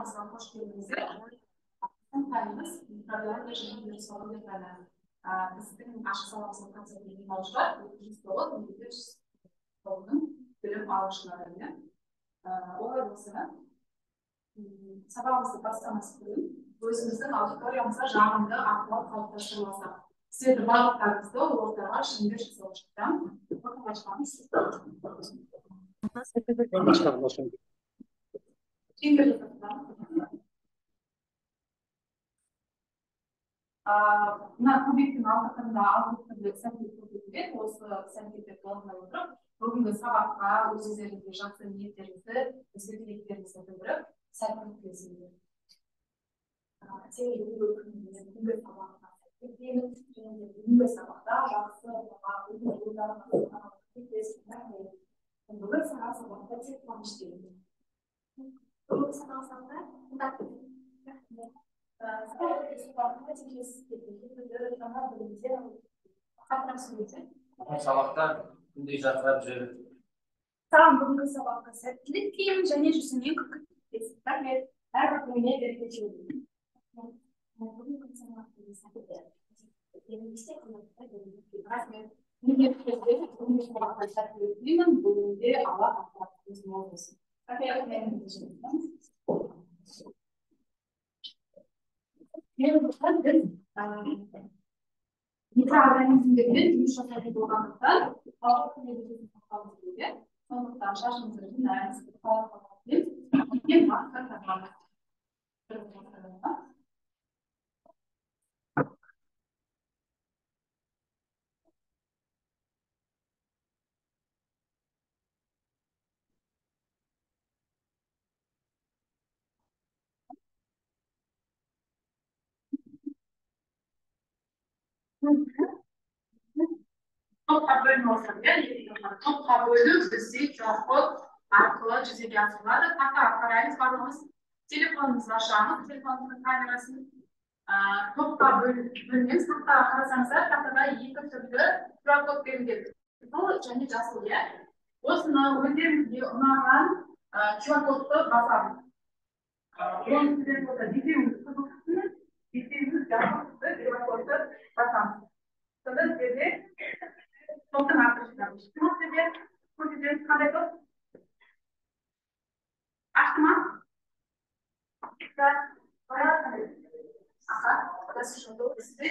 hoş geldiniz. Tanımız, mikrobioloji және вирусология пәні. Біздің ашық саламызға қатысып келген алушылар, 209 білім алушылары. Олар болса, сабағымызды бастамас бұрын өзіміздің аудиториямызға жағымды ахуал қалыптастырмасақ, сіздерді барлықтарыңызды ортаға шынымен жасаушылықтан қорқынышқаныз. Мына кубиктің алдықында алғыстырды сәнкет көрсетілген, осы сәнкетті қолдай отырып, бүгінгі сабаққа өздеріңізге жақсы ниеттеріңізді, ізгі тілектеріңізді білдіріп, сәттілік тілесіңіздер. Бүгінгі сабақта сәттілік және бүгінгі сабақта жақсы бүгінгі сабақта тек қуаныш келеді. Бүгінгі сабақта сабақта күндей жарқырап жүреді. Саған бүгінгі сабаққа сәттілік тілеймін және жүзіңе күлкі тілеймін. Рахмет. Әрбір күніне береке тілеймін. Бүгінгі сабақта сәттілік тілеймін. Бүгінде Алла ақпаратымыз мол болсын. Рахмет. Микроорганизмдермен жұмыс жасайтын болғандықтан, сондықтан шашымызды жинаймыз, топқа бөлініп отырып, топқа бөліп бізде QR-код арқылы жүзеге асырылады. Тақтаға қараймыз, барлығымыз телефонымызды ашамыз, телефонымыздың камерасын топқа бөлінеміз. Тақтаға қарасаңыздар, тақтада екі түрлі QR-код берілген. Бұл және жасыл. Осыны өздеріңізге ұнаған QR-кодты басамыз. Оның себебі болса, екеуіміз қызықтысыз, екеуіміз жасылды QR-кодты басамыз. Сонда сіздерде топтың аты шығамыз. Сіздер көрсетеміз қандай топ? Ашты ма? Жасуша тобы сізде?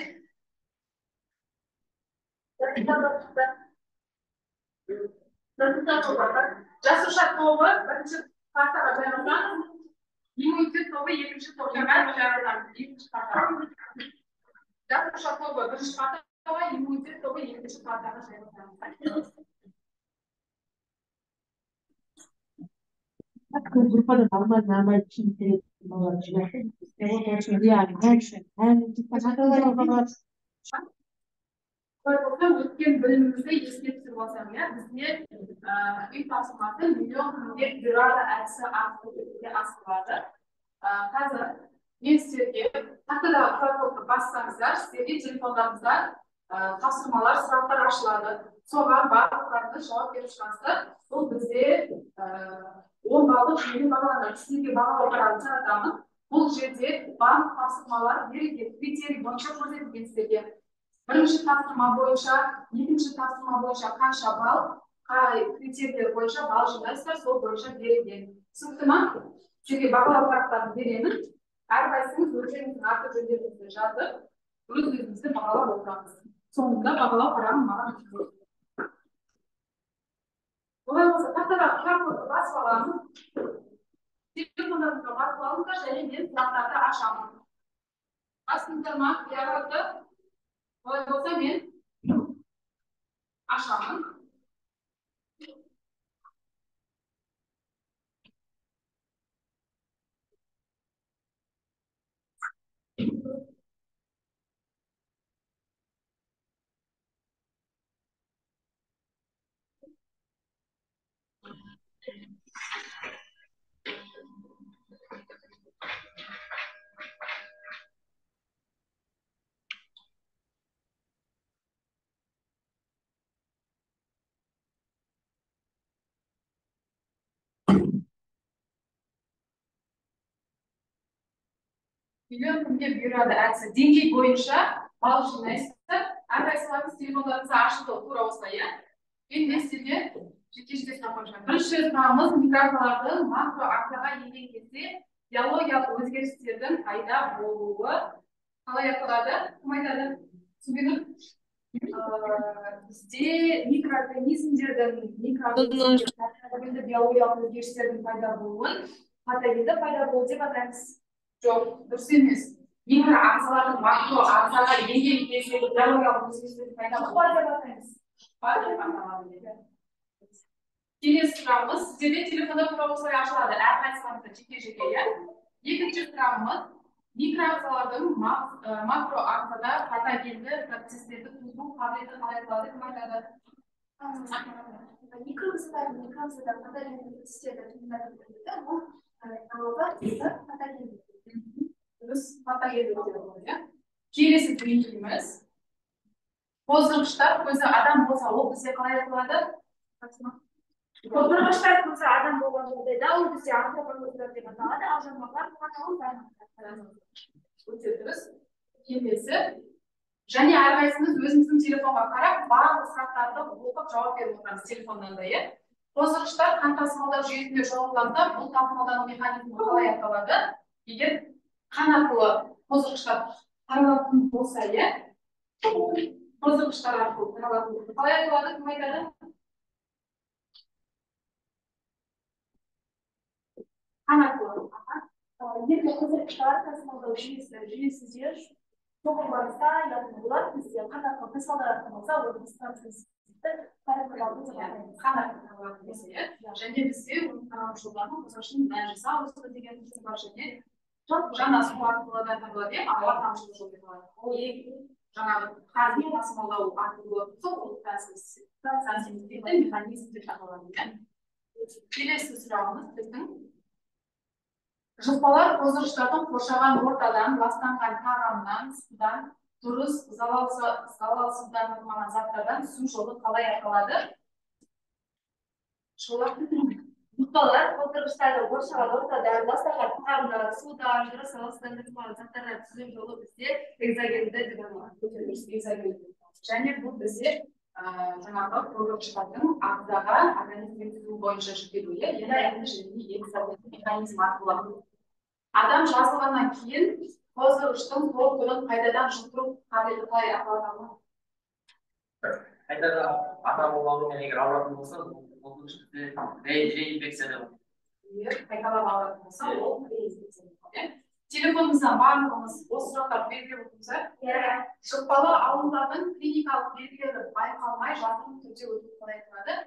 Жасуша тобы бірінші партаға жайылған, иммунитет тобы екінші топтарға жайылған. Жасуша тобы бірінші партаға, иммунитет тобы екінші партаға жайылған. Группа нормально интересно. Вот очень реально. Өткен білімімізді еске түсіріп алсам, бізде үй тапсырмасы миллион теңге бюрода әдісі арқылы асырылады. Қазір мен сіздерге тақтадағы QR-кодты бассаңыздар, сіздерге телефондарыңыздан тапсырмалар, сұрақтар ашылады. Соған барлықтарыңыз жауап беріп шығасыздар. Бұл бізде 10 балдық жүйені бағаланады. Сіздерге бағалау қарарын таратамын. Бұл жерде барлық тапсырмалар берілген критерий бойынша көрсетілген сіздерге. Бірінші тапсырма бойынша, екінші тапсырма бойынша қанша балл, қай критерийлер бойынша балл жинайсыздар, сол бойынша берілген. Түсінікті ме? Сіздерге бағалау парақтарын беремін. Әрқайсыңыз өздеріңіздің аты жөндеріңізді жазып, өз-өзіңізді бағалап отырамыз. Соңында бағалау парағын маған беріңіздер. Олай болса, тақтадағы QR-кодты басып аламыз. Телефондарыңызға басып алыңыздар және мен сұрақтарды ашамын. Бастыңыздар ма? QR-кодты? Олай болса, мен ашамын. миллион теңге бұйырады әдісі. Деңгей бойынша бал жинайсыздар. Әрқайсыларыңыз телефондарыңызды ашылды тура осылай, иә? Енді мен сізге жеке сұрақ қойып. Бірінші сұрағымыз микрофалардың макро акцияға енген кезде биологиялық өзгерістердің пайда болуы қалай аталады? Кім айтады? Түсіндіңіз? Бізде микроорганизмдердің биологиялық өзгерістердің пайда болуын патогенді пайда болу деп атаймыз. Жоқ, дұрыс емес. Микроағзалардың макро ағзаға енген кезде биологиялық өзгерістердің пайда болуы деп атаймыз. Бар деп аталады. Келесі сұрағымыз, сіздерде телефонда тура осылай ашылады, әрқайсыларыңызда жеке-жеке, иә? Екінші сұрағымыз, микроағзалардың макроағзада патогенді процестерді туғызу қабілеті қалай аталады, кім айтады? Микроағзадағы патогенді процестерді туғызады, ол аналогы патогенді. Дұрыс, патогенді деп аталады, иә? Келесі түйіндейміз. Қоздырғыштар көзі адам болса, ол бізде қалай аталады? Қоздырғыштар көзі адам болған жағдайда ол бізде антропофагтар деп аталады, ал жануарлар өте дұрыс. Келесі. Және әрқайсымыз өзіміздің телефонға қарап, барлық сұрақтарды оқып жауап беріп отырамыз телефоннан да, иә? Қоздырғыштар қан тасымалдау жүйесінде жоғалғанда, бұл тасымалдану механизмі қалай аталады? Егер қан арқылы қоздырғыштар таралатын болса, иә? Қоздырғыштар арқылы таралатын болса, қалай аталады, кім айтады? Қан арқылы. Егер қоздырғыштар тасымалдау жүйесінде жоғалғанда, яғни олар бізде қан арқылы тасымалданатын болса, ол дистанциясында қан арқылы болса, иә? Және бізде оның таралушылығының қоздырғыштың нәжісі деген сөз бар, және жаңа су арқылы да таралады, ауа тамшылы жол деп аталады. Жаңағы қанның тасымалдау арқылы сол сантиметрді механизм деп аталады. Келесі сұрағымыз біздің жұқпалар қоздырғыштардың қоршаған ортадан ластанған тағамнан, судан, дұрыс залалсызданылмаған заттардан су жолы қалай аталады? жұқпалар қоздырғыштардың қоршаған ортадан ластанған тағамнан, судан, дұрыс залалсыздандырылмаған заттардан түзу жолы бізде экзогенді деп аталады. Және бұл бізде жаңағы қоздырғыштардың ағзаға организмге түзу бойынша жүктелуі, енді экзогенді механизм арқылы. Адам жазылғаннан кейін қоздырғыштың сол түрін қайтадан жұқтыру қабілеті қалай аталады? Қайтадан адам ауруымен егер ауыратын болса, ол реинфекция деп аталады. Қайталап ауыратын болса, ол реинфекция деп аталады. Телефонымыздан барлығымыз осы сұрақтарды белгілеп отырмыз. Жұқпалы аурулардың клиникалық белгілері байқалмай жасырын түрде өту қалай аталады?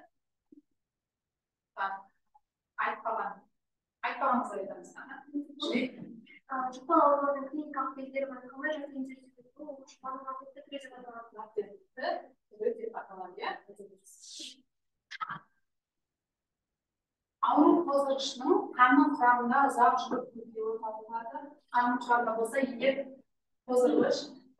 Айтпағаныңызды айтамыз. Жұқпалы аурулардың клиникалық белгілері байқалмай жасырын түрде өту ол жұқпалы аурулар деп аталады. Ауру қоздырғышының қанның құрамында ұзақ жүріп кетуі табылады. Қанның құрамында болса, егер қоздырғыш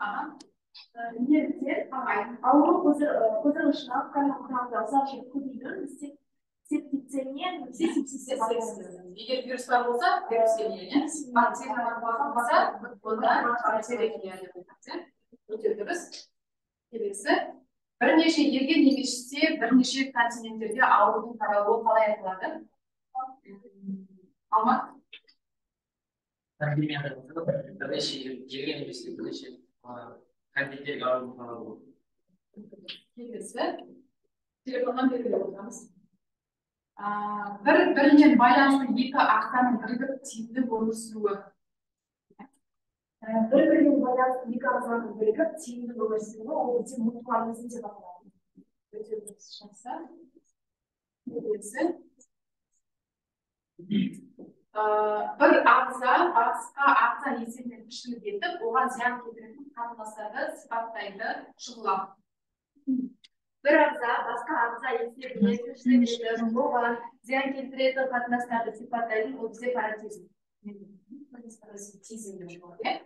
ауру қоздырғышының қанның құрамында ұзақ жүріп көбеюін септицемия егер вирустар болса, вирусемия, бактериялар болса, онда бактерия өте дұрыс. Келесі. Бірнеше елге немесе бірнеше континенттерге аурудың таралуы қалай айтылады? Алмат? Пандемияда бірнеше елге немесе бірнеше континенттерге аурудың таралуы. Келесі. Телефоннан белгілеп отырамыз. Бірінен байланысты екі ағзаның бірігіп тиімді өмір сүруі. Бір-бірімен байланысты екі ағзаның бірігіп тиімді өмір сүруі ол өте мутуализм деп аталады. Өте дұрыс жақсы. Келесі. Бір ағза басқа ағза есебінен кішілік етіп, оған зиян келтіретін қатынастарды сипаттайды шұғылам. Бір ағза басқа ағза есебінен кішілік етіп, оған зиян келтіретін қатынастарды сипаттайды, ол бізде паразитизм. Паразитизм деп аталады.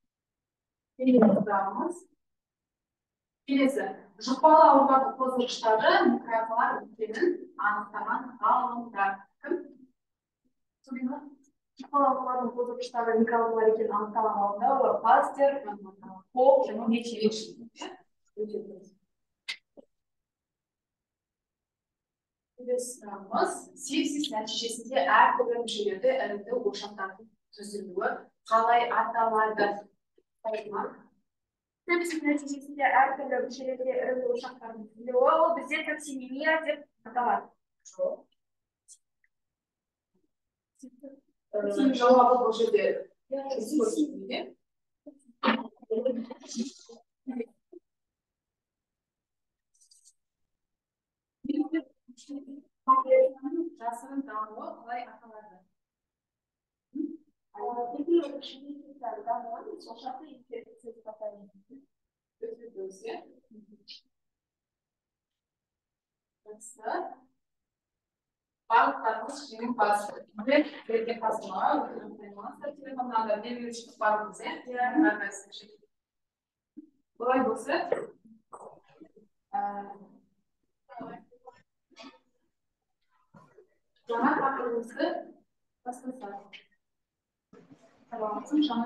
Келесі, жұқпалы аурулардың қоздырғыштары микроағзалар екенін анықтаған ғалымдар. Кім? Қалалардың қозғағыштары микроалғылар екенін анықтаған алдында олар кластер, топ және мекемек. Сұрағымыз сепсис нәтижесінде әртүрлі мүшелерді іріңді ошақтардың түзілуі қалай аталады? Сепсис нәтижесінде әртүрлі мүшелерде іріңді ошақтардың түзілуі ол бізде токсинемия деп аталады. Жауабы бұл жерде жасырын дамуы қалай аталады? Барлықтарыңыз жеңімпаз. Берген қасыма телефоннан белгілі бардыңыз, Бұлай болса, жаңа тақырыбымызды бастасақ. Жаңа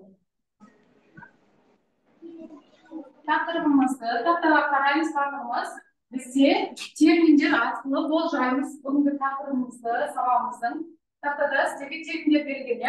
тақырыбымызды тақтаға қараймыз. Тақырыбымыз бізде терминдер арқылы болжаймыз. Бүгінгі тақырыбымызды сабағымыздың тақтада сіздерге терминдер берілген,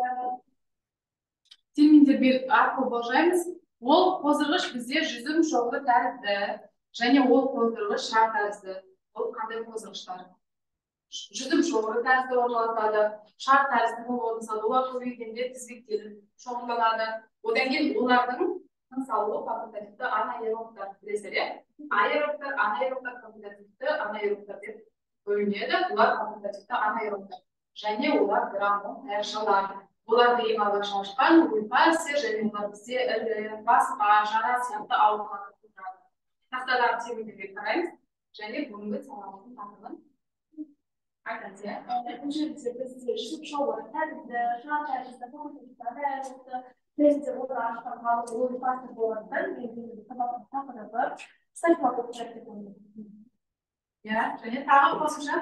терминдер арқылы болжаймыз. Ол қоздырғыш бізде жүзім шоғы тәрізді және ол қоздырғыш шар тәрізді. Ол қандай қоздырғыштар? Жүзім шоғыры тәрізді орналасады, шар тәрізді орналасады, олар көбейгенде тізбектеліп шоғырланады. Одан кейін олардың салуы факультативті анаэробтар білесіздер. Аэробтар, анаэробтар, факультативті анаэробтар деп бөлінеді. Олар факультативті анаэробтар. Және олар граммон тәршалар. Оларды ең алғаш ашқан уйфальсия және олар бізде ірі, басқа, жара сияқты ауруларды тудырады. Тақтадағы терминдерге қараймыз және бүгінгі сабағымыздың тақырыбын айтамыз. Бұл жерде бізде жүзім шоғыры тәрізді, шар тәрізді, факультативті анаэробты, тезде олар ашқан қалып, уйфальсия болғандықтан белгілі сабақтың тақырыбы стафилококктар деп ойлаймын. Және тағы қосымша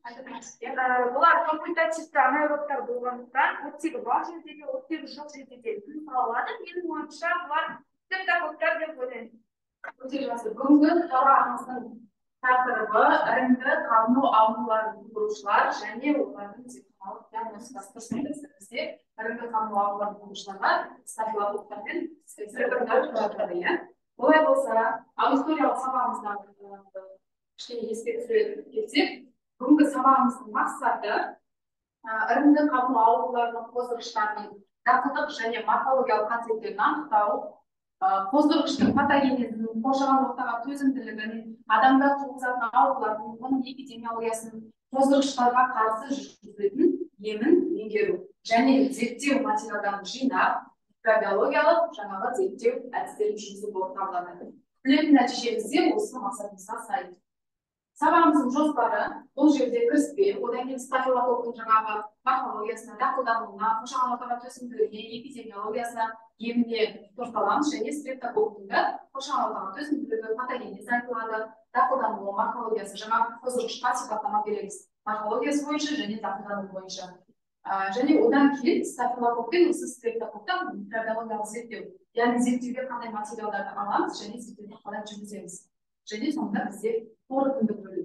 Бұлар факультативті анаэробтар болғандықтан оттегі бар жерде де, оттегі жоқ жерде де күн алады. Менің ойымша бұлар стафилококктар деп ойлаймын. Өте жақсы. Бүгінгі сабағымыздың тақырыбы іріңді қабыну ауруларын тудырушылар және олардың зертханалық диагностикасы. Бізде іріңді қабыну ауруларын тудырушыларға стафилококктар мен стафилоктар жатады. Олай болса, аудиториялық сабағымыздан кішкене еске түсіріп кетсек, бүгінгі сабағымыздың мақсаты іріңді қабыну ауруларының қоздырғыштарының дақылдық және морфологиялық концептерін анықтау, қоздырғыштың патогенезінің, қоршаған ортаға төзімділігін, адамда туғызатын аурулардың, оның эпидемиологиясын, қоздырғыштарға қарсы жүргізілетін емін меңгеру және зерттеу материалдарын жинап, микробиологиялық жаңағы зерттеу әдістерін жүргізу болып табылады. Күтілетін нәтижемізде осы мақсатымызға сай. Сабағымыздың жоспары бұл жерде кіріспе, одан кейін стафилококктың жаңағы морфологиясына, дақылдануына, қоршаған ортаға төзімділігіне, эпидемиологиясына, еміне тоқталамыз және стрептококктың да қоршаған ортаға төзімділігі, патогенезі айтылады, дақылдануы, морфологиясы, жаңағы қоздырғышқа сипаттама береміз. Морфологиясы бойынша және дақылдану бойынша. Және одан кейін стафилококк пен осы стрептококктан микробиологиялық зерттеу. Яғни зерттеуге қандай материалдарды аламыз және зерттеуді қалай жүргіземіз. Және соңында бізде қорытынды бөлім.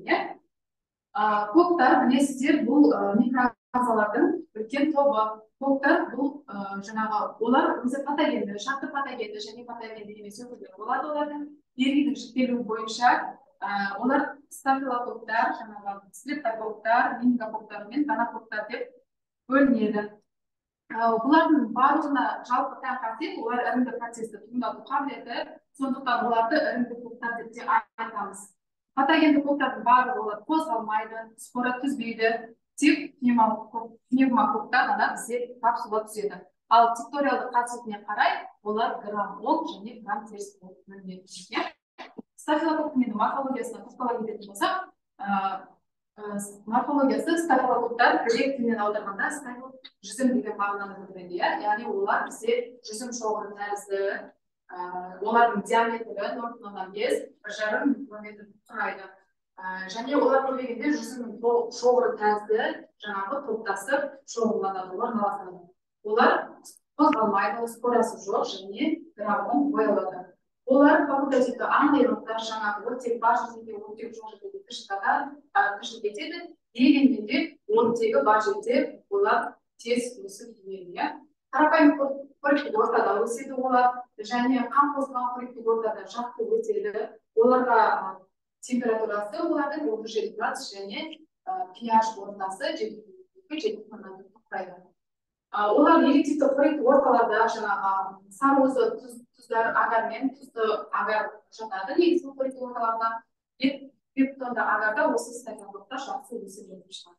Коктар білесіздер, бұл микроорганизмдердің үлкен тобы. Коктар бұл жаңағы олар өзі патогенді, шартты патогенді және патогенді емес өкілдері болады. Олардың белгінің жіктелуі бойынша олар стафилококктар, жаңағы стрептококктар, менингококктар мен гонококктар деп бөлінеді. Бұлардың барлығына жалпы тән қасиет, олар іріңді процесті туындату қабілеті, сондықтан оларды іріңді коктар деп те айтамыз. Патогенді коктардың барлығы олар қозғалмайды, спора түзбейді, тек пневмококктар ғана бізде капсула түзеді. Ал текториалдық қасиетіне қарай олар грамм оң және грамм теріс болып бөлінеді. Стафилококктың морфологиясына тоқтала кететін болсақ, морфологиясы стафилококктар грек тілінен аударғанда стафил жүзім деген мағынаны білдіреді. Яғни олар бізде жүзім шоғыры тәрізді, олардың диаметрі 0,5-1,5 микрометр құрайды. және олар көбейгенде жүзім шоғыры тәрізді жаңағы топтасып шоғырланады, олар наласады. Олар қозғалмайды, спорасы жоқ және графон боялады. Олар факультативті аңдайлықтар жаңағы оттек бар жерде, оттек жоқ жерде тіршілік етеді, дегенде де оттегі бар жерде олар тез өсіп келеді. Қарапайым қоректік ортада өседі олар, және қан қосылған қоректік ортада жақсы өседі. Оларға температурасы олардың 37 градус және pH ортасы 7,2-7,4 құрайды. Олар элективті қоректік орталарда жаңағы сарыуызды тұздар агармен тұзды агар жатады негізгі қоректік орталарда. Пептонды агарда осы стакандықтар жақсы өсіп жетіп шығады.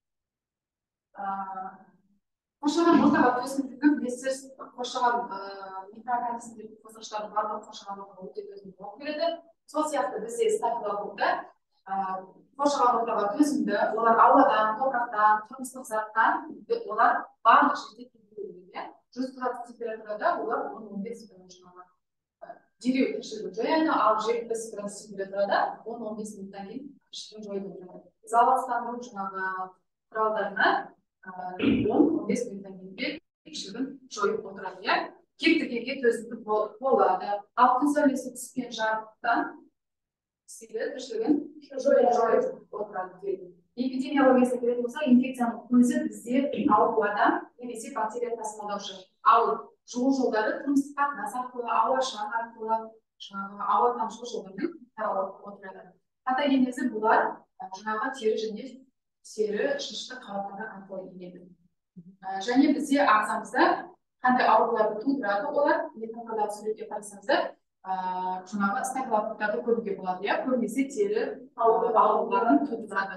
Қоршаған ортаға төзімділігі білесіз, қоршаған микроорганизмдердің қосылыстары барлық қоршаған ортаға өте төзімді болып келеді. Сол сияқты бізде стафилококкта қоршаған ортаға төзімді, олар ауадан, топырақтан, тұрмыстық заттан, олар барлық жерде келеді. 100 градус температурада олар 10-15 минуттан дереу тіршілігін жояды, ал 70 градус температурада 10-15 минуттан кейін тіршілігін жойып отырады. Залалсыздандыру жаңағы құралдарына 10-15 минуттан кейін тіршілігін жойып отырады. Кептіргенге төзімді болады. Ал күн сәулесі түскен жарықтан тіршілігін жойып отырады. Эпидемиологиясына келетін болсақ, инфекцияның көзі бізде аурулардан немесе бактерия тасымалдаушы. Ал жол жолдары тұрмыстық қатынас арқылы, ауа шаң арқылы, ауа тамшылық жолдармен таралып отырады. Патогенезі бұлар жаңағы тері және тері шырышты қабаттары арқылы енеді. Және бізде ағзамызда қандай ауруларды тудырады, олар метафордағы суретке қарасаңыздар, жаңағы стафилококктарды көруге болады. Көбінесе тері ауруларын тудырады.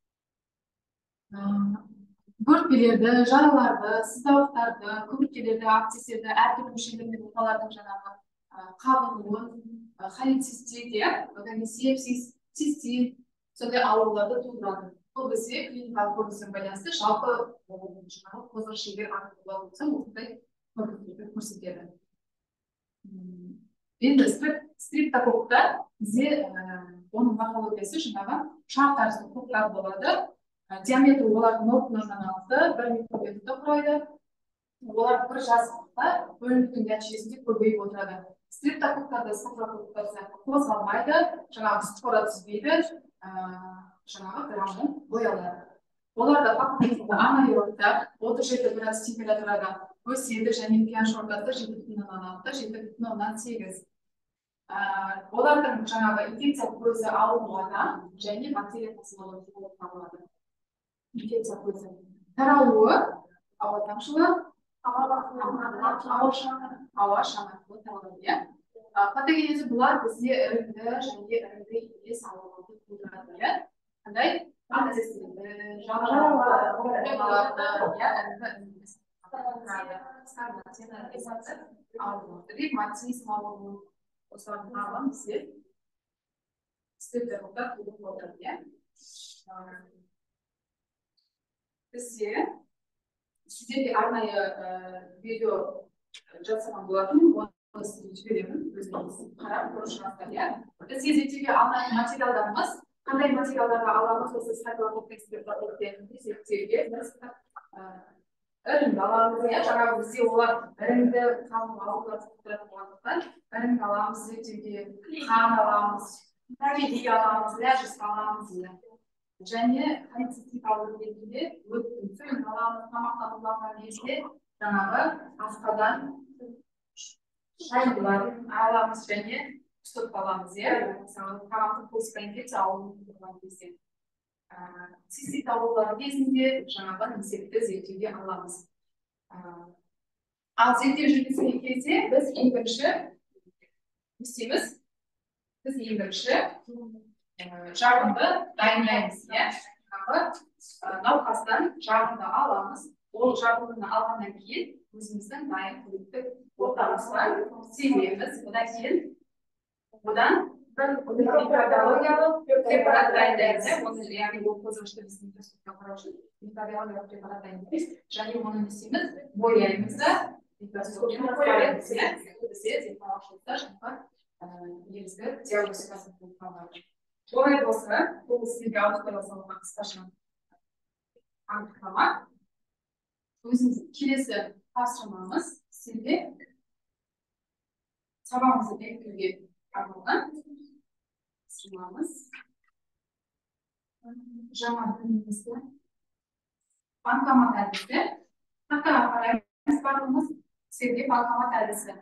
Бөртпелерді, жараларды, сыздауықтарды, көміркелерді, абсцесстерді, әртүрлі мүшелермен ұлпалардың жаңағы қабынуын, холецистит, сепсис, цистит, сондай ауруларды тудырады. Бұл бізде клиникалық көрінісіне байланысты жалпы қозғыр шегір арқылы болса, осындай көріністерді көрсетеді. Енді стриптококкта бізде оның морфологиясы жаңағы шар тәрізді коктар болады. Диаметрі олардың ортасынан алты, 1 микрометрді құрайды. Олар бір жазықтықта бөлінудің нәтижесінде көбейіп отырады. Стриптококктарда қозғалмайды, жаңағы спора түзбейді, жаңағы графон боялады. Оларда факультативті анаэробта 37 градус температурада өседі және pH ортасы 7,6-7,8. Олардың жаңағы инфекция көзі аурулардан және бактерия тасымалдаушы болып табылады. Инфекция көзі таралуы ауа тамшылы, ауа шаңы арқылы таралады. Патогенезі бұлар бізде іріңді және іріңді емес ауруларды тудырады. Қандай? Абсцесстерді, жараларды, ревматизм ауруы, осылардың барлығын бізде стриптококктар тудырып отырады. Бізде сіздерге арнайы видео жасаған болатын, оны сізге жіберемін, өзіңіз қарап көріп шығасыздар. Бізге зерттеуге арнайы материалдарымыз, қандай материалдарға аламыз осы стафилококк зерттеуге іріңді аламыз, жаңағы бізде олар іріңді қалың аурулар тудыратын болғандықтан іріңді аламыз, зерттеуге қан аламыз, кедей аламыз, нәжіс аламыз. Және холецистит ауру кезінде өттің суын аламыз, тамақтанудан кезде жаңағы асқадан шайындыларын аламыз және ұстап аламыз. Мысалы, тамақтың тоспа инфекция ауруын тудырған кезде. Цистит аурулары кезінде жаңағы несепті зерттеуге аламыз. Ал зерттеу жүргізген кезде біз ең бірінші істейміз. Біз ең бірінші жағынды дайындаймыз. Науқастан жағынды аламыз. Ол жағындыны алғаннан кейін өзіміздің дайын көліктік ортамызға себеміз. Одан кейін микробиологиялық препарат дайындаймыз. Оны яғни ол қозғышты біздің төсекке қарау үшін микробиологиялық препарат дайындаймыз. Және оны не істейміз? Бояймыз да микроскоппен қараймыз. Бізде зертханалық жұмыста негізгі диагностикасын болып қалады. Olay bolsa, bu sizga auditoriya salonga qisqacha aniqlama. O'zimiz kelasi topshirmamiz sizga sababimizni belgilaga arналған topshirmamiz. Жаңа білімімізді банкомат әдісі. Тақтаға қараймыз, барлығымыз sizga bankomat әдісі.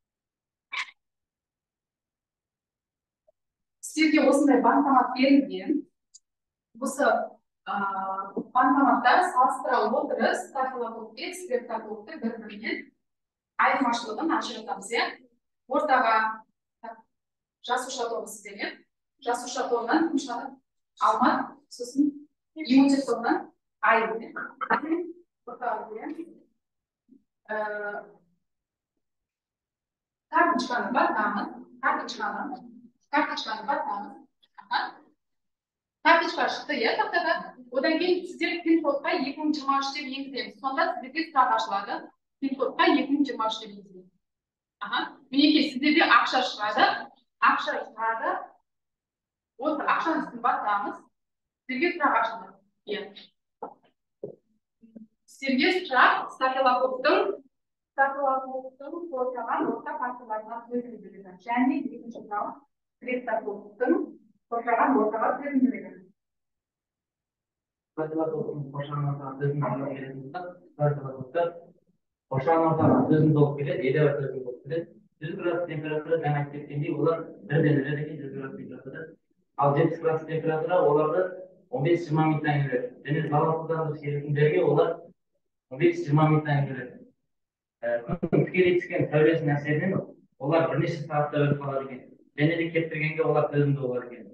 Sizga осындай банкомат берілген. Осы банкоматтар салыстыра отырып, стафилококкпен, стрептококкты бір-бірінен айырмашылығын ажыратамыз. Ортаға жасуша тобы сіздерге. Жасуша тобынан тыныштанып алмат, сосын иммунитет тобынан айырды. Ортаға береміз. Карточканы батамыз. Карточканы батамыз. Карточка шықты, тақтада. Одан кейін сіздер пин-кодқа 2023 деп енгіземіз. Сонда сіздерге сұрақ ашылады. Пин-кодқа 2023 деп енгіземіз. Мінекей сіздерде ақша шығады. Осы ақшаның үстін батамыз. Сіздерге сұрақ ашылады. Сіздерге сұрақ стафилококктың қоршаған орта парсаларына төзімділігі. Және екінші сұрақ стрептококктың қоршаған ортаға төзімділігі. Стафилококктың қоршаған ортаға төзімділігі келетін болсақ, стафилококктар қоршаған ортаға төзімді болып келеді, едәуір төзімді болып келеді. 100 градус температура жаңа айтып кеткендей, олар бірден өледі екен 100 градус температурада. Ал 70 градус температура оларды 15-20 минуттан келеді. Және залалсыздандырғыш ерітінділерге олар 15-20 минуттан келеді. Тікелей түскен сәулесінің әсерінен олар бірнеше сағатта өліп қалады екен. Және де кептіргенге олар төзімді болады екен.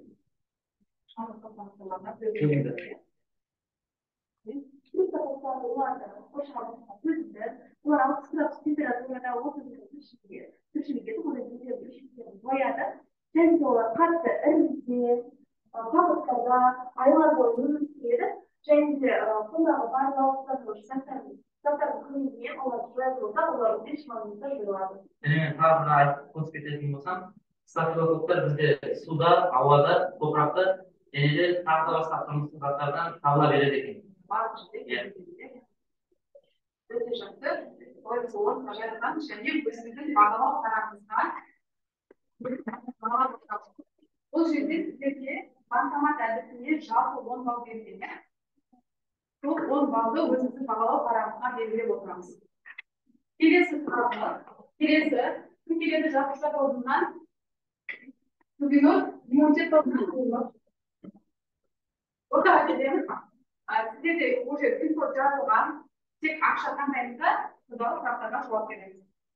Олар 60 градус температурада 30-ге бояды. Және де олар қатты іріңде, папырықтарда айлар бойы өмір сүреді. Және де сондағы барлық заттардың көмегімен олар жойылуда, олар 5 минутта жойылады. Және тағы бір айтып қосып кететін болсам, стафилококктар бізде суда, ауада, топырақта және де тағы да басқа тұрмыстық заттардан табыла береді екен. Өте жақсы. Біз орынға жаратқан және өзіміздің бағалау қарамызға бұл жерде сіздерге банкомат әдісіне жалпы 10 балл берілген. Сол 10 баллды өзіміздің бағалау қарамызға белгілеп отырамыз. Келесі сұрағымыз. Келесі жасуша тобынан Гүлнұр, иммунитет тобынан ортаға келеміз. Сіздерде уже пин-код жазылған. Тек ақша таңдаймызда, содағы сұрақтарға жауап береміз.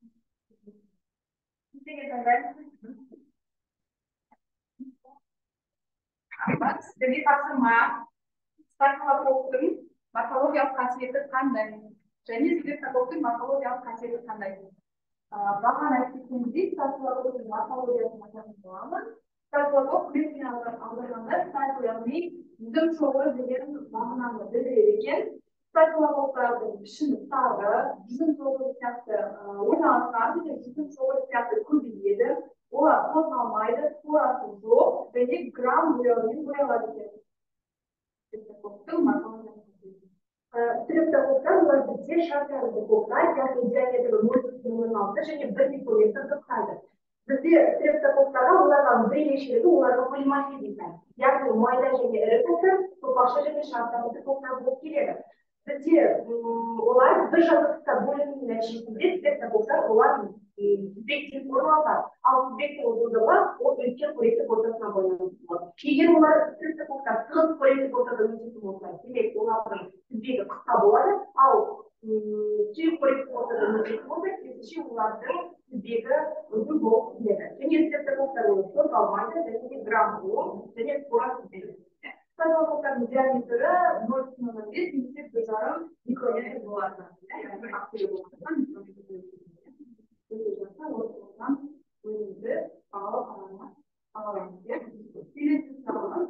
Сіздерге тапсырма, стафилококктың морфологиялық қасиеті қандай? Және стрептококктың морфологиялық қасиеті қандай? Бағана айтып кеткендей, стафилококктың морфологиясын айтатын боламыз. Стафилококк күресіне аударғанда стафил, яғни жүзім шоғыры деген мағынаны білдіреді екен. Стафилококктардың пішіні сары, жүзім шоғыры сияқты орналасқан, жүзім шоғыры сияқты көбейеді. Олар қозғалмайды, спорасы жоқ, және грамм бояумен боялады екен. Стрептококктар олар бізде шартарлы коктар, яғни диаметрі 0,06 және 1 микрометр құрайды. Бізде стрептококктарға оларға бірнешелігі оларға полиморфизм дейді. Яғни майда және ірі коктар, топақша және шартарлы коктар болып келеді. Бізде олар бір жазықтықта бөлінуінің нәтижесінде стрептококктар олар тізбектен орналасады. Ал тізбектің ұзындығы ол үлкен қоректік ортасына байланысты. Егер олар стрептококктар тығыз қоректік ортада өтетін болса, демек олардың тізбегі қысқа болады, ал сұйық қоректік ортада өтетін болса, керісінше олардың тізбегі ұзын болып келеді. Және стрептококктар оны қозғалмайды, және грамм болып, және спорасы береді. Стафилококктардың диаметрі 0,05 немесе 1,5 микрометр болады. Өзімді бағалау қарамына бағалаймыз. Келесі сұрағымыз.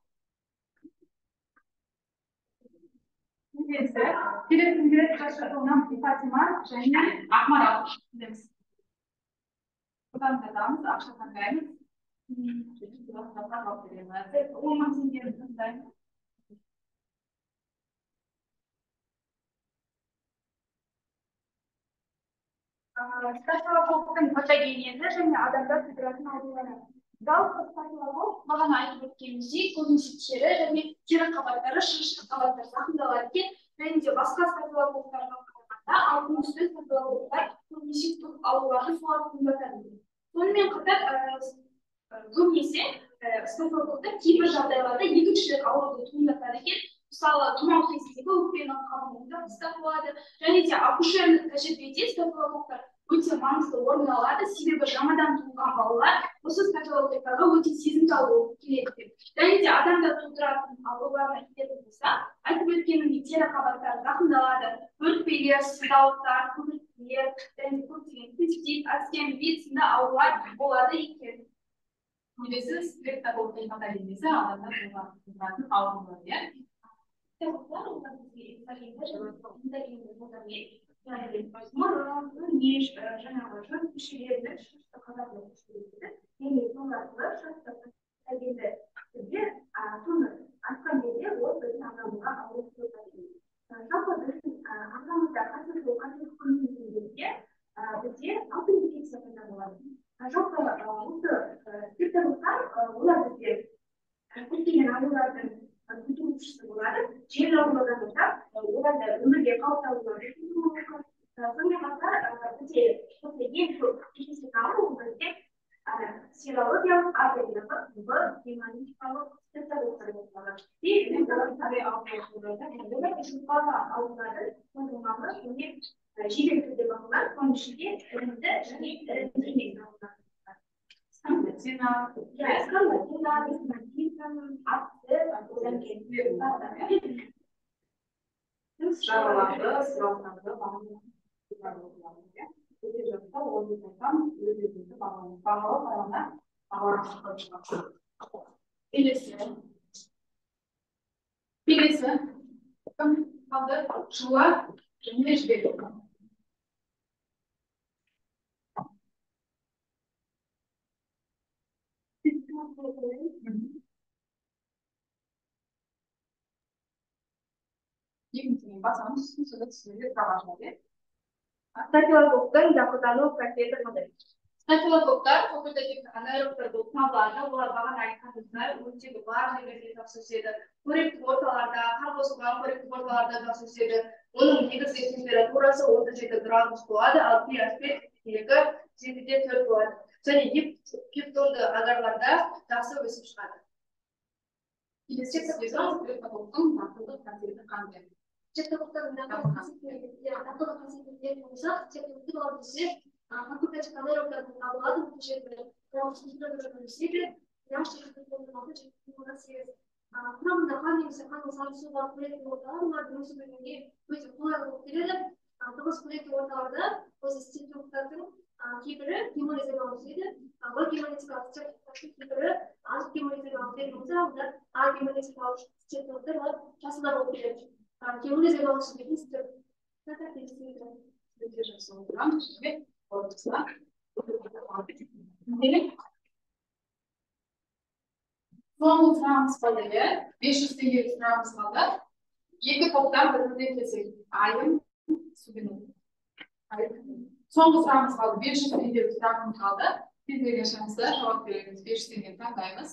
Келесі жастарынан Фатима және Ақмарал. Бұдан жатамыз, ақша таңдаймыз. стафилококктың патогенезі және адамдар тудыратын аурулары. Жалпы стафилококк бағана айтып өткеніміздей көбінесе тері және тері қабаттары, шырышты қабаттар зақымдалады екен, және де басқа стафилококктарға қарағанда алтын стафилококктар көбінесе көп ауруларды солар туындатады. Сонымен қатар көбінесе стафилококктар кейбір жағдайларда екіншілік ауруды туындатады екен. Мысалы, тұмау кезіндегі өкпенің қабынуында қыстап болады, және де акушерлік тәжірибеде стафилококктар өте маңызды орын алады, себебі жаңадан туылған балалар осы стафилококктарға өте сезімтал болып келеді. Және де адамда тудыратын ауруларына келетін болсақ, айтып өткенімдей тері қабаттары зақымдалады, бөртпелер, сыздауықтар, көбіртпелер, және көптеген цистит, остеомиелит сынды аурулар болады екен. Келесі стрептококктың патогенезі адамда тудыратын аурулар, иә? Мұрын, өңеш, жаңағы жүн мүшелерінің шырышты қабаты мүшелері, және соларды шырышты патогенді түрде туны асқан кезде ол біздің ағзамызға ауру туындатады. Жалпы біздің ағзамызда қазіргі күнімізде бізде 6 инфекция пайда болады. Жалпы осы стрептококктар олар бізде көптеген аурулардың тудырушысы болады. Жеңіл аурулардан бастап, оларды өмірге қауіпті аурулар мүмкін. Сонымен қатар бізде ең көп кездесетін ауру бізде серологиялық, артериялық, гемолитикалық стрептококктар болып табылады. Жұқпалы ауруларды созылмалы және жедел түрде бағалар, соның ішінде іріңді және іріңді емес аурулар. Келесі қалды жылы және жібек. Екіншіден басамыз түсінсіз түсінуге сұрағашылар. Стафилококктың жақылдану процесі қандай? Стафилококктар факультативті анаэробтар болып табылады. Олар бағана айтқанымыздай оттегі бар жерлерде жақсы өседі. Қоректік орталарда, қар қосылған қоректік орталарда жақсы өседі. Оның негізгі температурасы 37 градус болады, ал pH-тегі 7-де 4 болады. Және пептонды агарларда жақсы өсіп шығады. Келесі сезон стрептококктың дақылдық қасиеті қандай? Стрептококктардың дақылдық қасиеттері болсақ, стрептококктар бізде факультативті анаэробтар болып табылады. Бұл жерде температура өседі, құрамында қан немесе қанның сарысуы бар қоректік орталар, олардың өсіп өнуге өте қолайлы болып келеді. Тығыз қоректік орталарда осы стрептококктардың кейбірі гемолизиялық өседі, бұл гемолитикалық стрептококктардың кейбірі антигемолизиялық болса, олар агемолитикалық стрептококктар жасында болып келеді. Гемолизиялық өсетін стрептококктар Өте жақсы отырған жібек қорытысына. Соңғы сұрағымыз қалды, 500-тен сұрағымыз қалды. Екі топтар бір-біріне келсек, айым, сугену. Соңғы сұрағымыз қалды, 500-тен сұрағымыз қалды. Тезірген шаңызда жауап береміз, 500-тен таңдаймыз.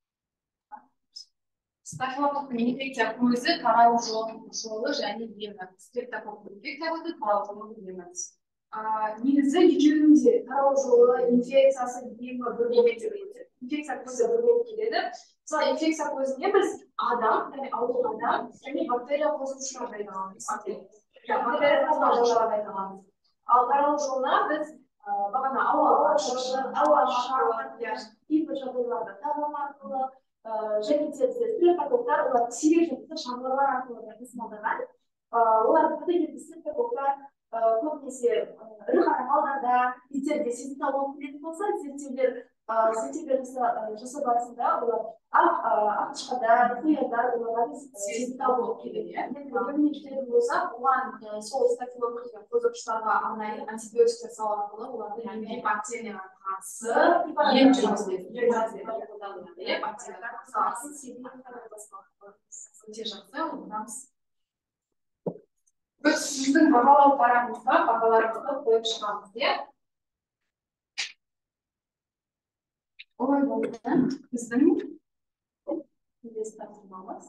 Стафилококктың инфекция көзі тарау жолы және емі. Стрептококктың инфекциясы тарау жолы еміміз. Негізі екеуінің де тарау жолы, инфекциясы, емі бір болып келеді. Инфекция көзі бір болып келеді. Мысалы, инфекция көзіне біз адам, яғни ауыл адам, және бактерия қосылушыларды айтамыз. Бактерия қосылушыларды айтамыз. Ал тарау жолына біз бағана ауа арқылы, кейбір жағдайларда табан арқылы, және де стрептококктар, олар сирек жынысты шаңғылар арқылы тасымалданған. Олар патогенді стрептококктар көбінесе ірі қара малдарда, иттерде сезімтал болып келетін болса, зерттеулер жасау барысында олар ақтышқадар, қояндар, оларға сезімтал болып келеді. Еміне жететін болса, оған сол стафилококк қозғағыштарға арнайы антибиотиктер салу арқылы оларды бактерияға қарсы ем жүргізіледі. Бактериялар өте жақсы, оқытамыз. Біз сіздің бағалау парамызға бағаларымызды қойып шығамыз, иә? Олай болды, біздің келесі тапсырмамыз.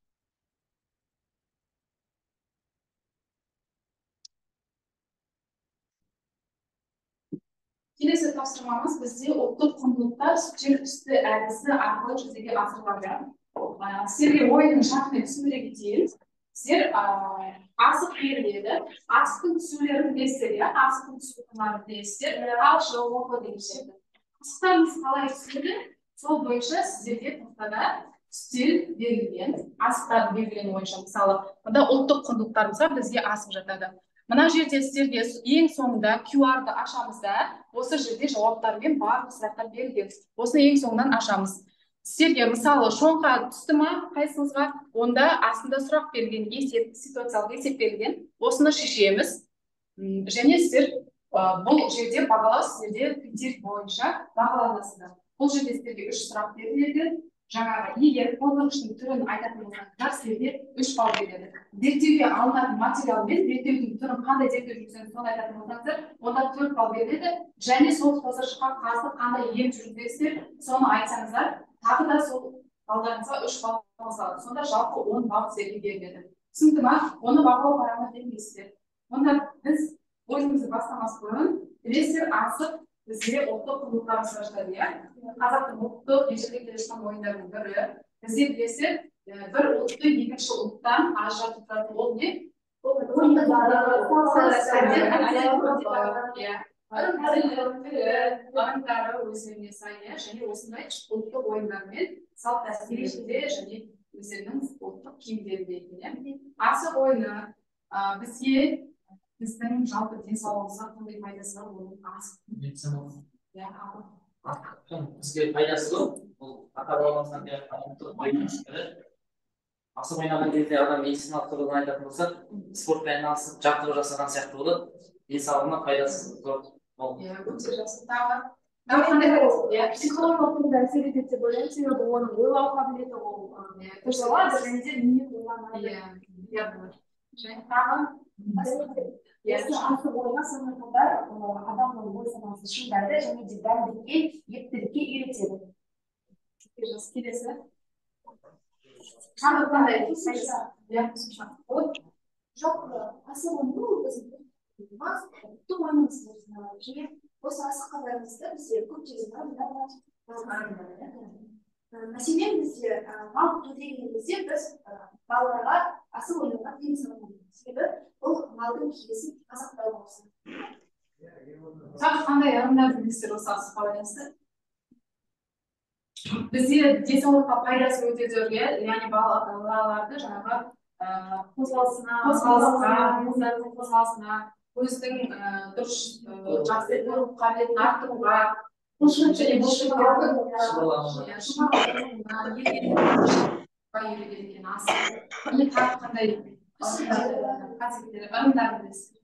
Келесі тапсырмамыз бізде ұлттық құндылықтар жер үсті әдісі арқылы жүзеге асырылады. Сіздерге ойынның шартымен түсіндіре кетейін. Сіздер асық беріледі. Асықтың түсулерін білесіздер, иә? Асықтың түсулерін білесіздер. Ал жыл оқы деген шеді. Асықтарымыз қалай түседі? Сол бойынша сіздерге тақтада стиль берілген. Асықтар белгілену бойынша, мысалы, мұнда ұлттық құндылықтарымызға бізге асып жатады. Мына жерде сіздерге ең соңында QR-ды ашамыз да, осы жерде жауаптармен барлық сұрақтар берілген. Осыны ең соңынан ашамыз. Сіздерге мысалы шоңға түсті ма қайсыңызға? Онда астында сұрақ берілген, ситуациялық есеп берілген. Осыны шешеміз. Және сіздер бұл жерде бағалау сіздерде критерий бойынша бағаланасыздар. Бұл жерде сіздерге 3 сұрақ беріледі. Жаңағы егер қоздырғыштың түрін айтатын болсаңыздар, сіздерге 3 балл береді. Зерттеуге алынатын материал мен зерттеудің түрін қандай зерттеу жүргізсеңіз соны айтатын болсаңыздар, онда 4 балл беріледі. Және сол қоздырғышқа қарсы қандай ем жүргізесіздер, соны айтсаңыздар, тағы да сол балдарыңызға 3 балл қосылады. Сонда жалпы 10 балл сіздерге беріледі. Түсінікті ме? Оны бағалау парамына бермейсіздер. Онда біз ойынымызды бастамас бұрын білесіздер, асық бізде ұлттық құндылықтарымыз жатады, иә? Қазақтың ұлттық ежелден келе жатқан ойындарының бірі. Бізде білесіздер, бір ұлтты екінші ұлттан ажыратып тұратын ол не? Ырымдары өздеріне сай, және осындай ұлттық ойындармен салт дәстүрінде және өздерінің ұлттық киімдерінде екен. Асық ойыны біздің жалпы денсаулығымызға қандай пайдасы бар, оның асық. Бізге пайдасы көп. Бұл ата-бабамыздан асық ойнаған кезде адам медициналық тұрғыдан айтатын болсақ, спортпен айналысып, жаттығу жасаған сияқты болады. Денсаулығына пайдасы зор. Өте жақсы. Тағы психологиялық тұрғыда әсер етеді деп ойлаймын, себебі оның ойлау қабілеті ол дұрысталады, және де миы ойламайды. Және тағы осы асық ойыны сонымен қатар адамның ой санасын шыңдайды және де дәлдікке, ептілікке үйретеді. Келесі. Жоқ, асық ойыны ұлттық ойынымыз және осы асыққа байланысты бізде көптеген мәселен бізде мал төлеген кезде біз балаларға асық ойнауға тыйым саламыз. Себебі бұл малдың киесін қазақтау болсын. Тағы қандай ырымдар білесіздер осы асыққа байланысты? Бізде денсаулыққа пайдасы өте зор, яғни балаларды жаңағы қозғалысына, көздің дұрыс жақсы қабілетін арттыруға, және қандай ырымдар білесіздер?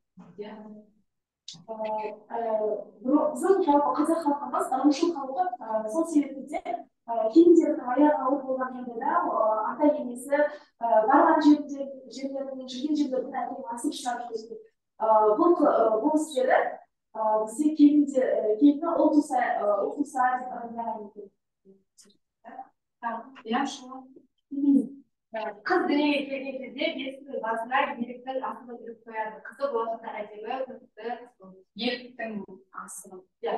Біздің жалпы қазақ халқымыз ырымшыл халқы, сол себептен келіндердің аяғы ауыр болған жағдайда ата енесі барған жерлердің, жүрген жерлердің әкеліп асып шығарып жүреді. Бұл істері бізде келінді ұл туса деп ырымдаған екен. Қыз дүниеге келген кезде бесіктің басына еліктің асығын жүріп қояды. Қызы болашақта әдемі, еліктің асығын.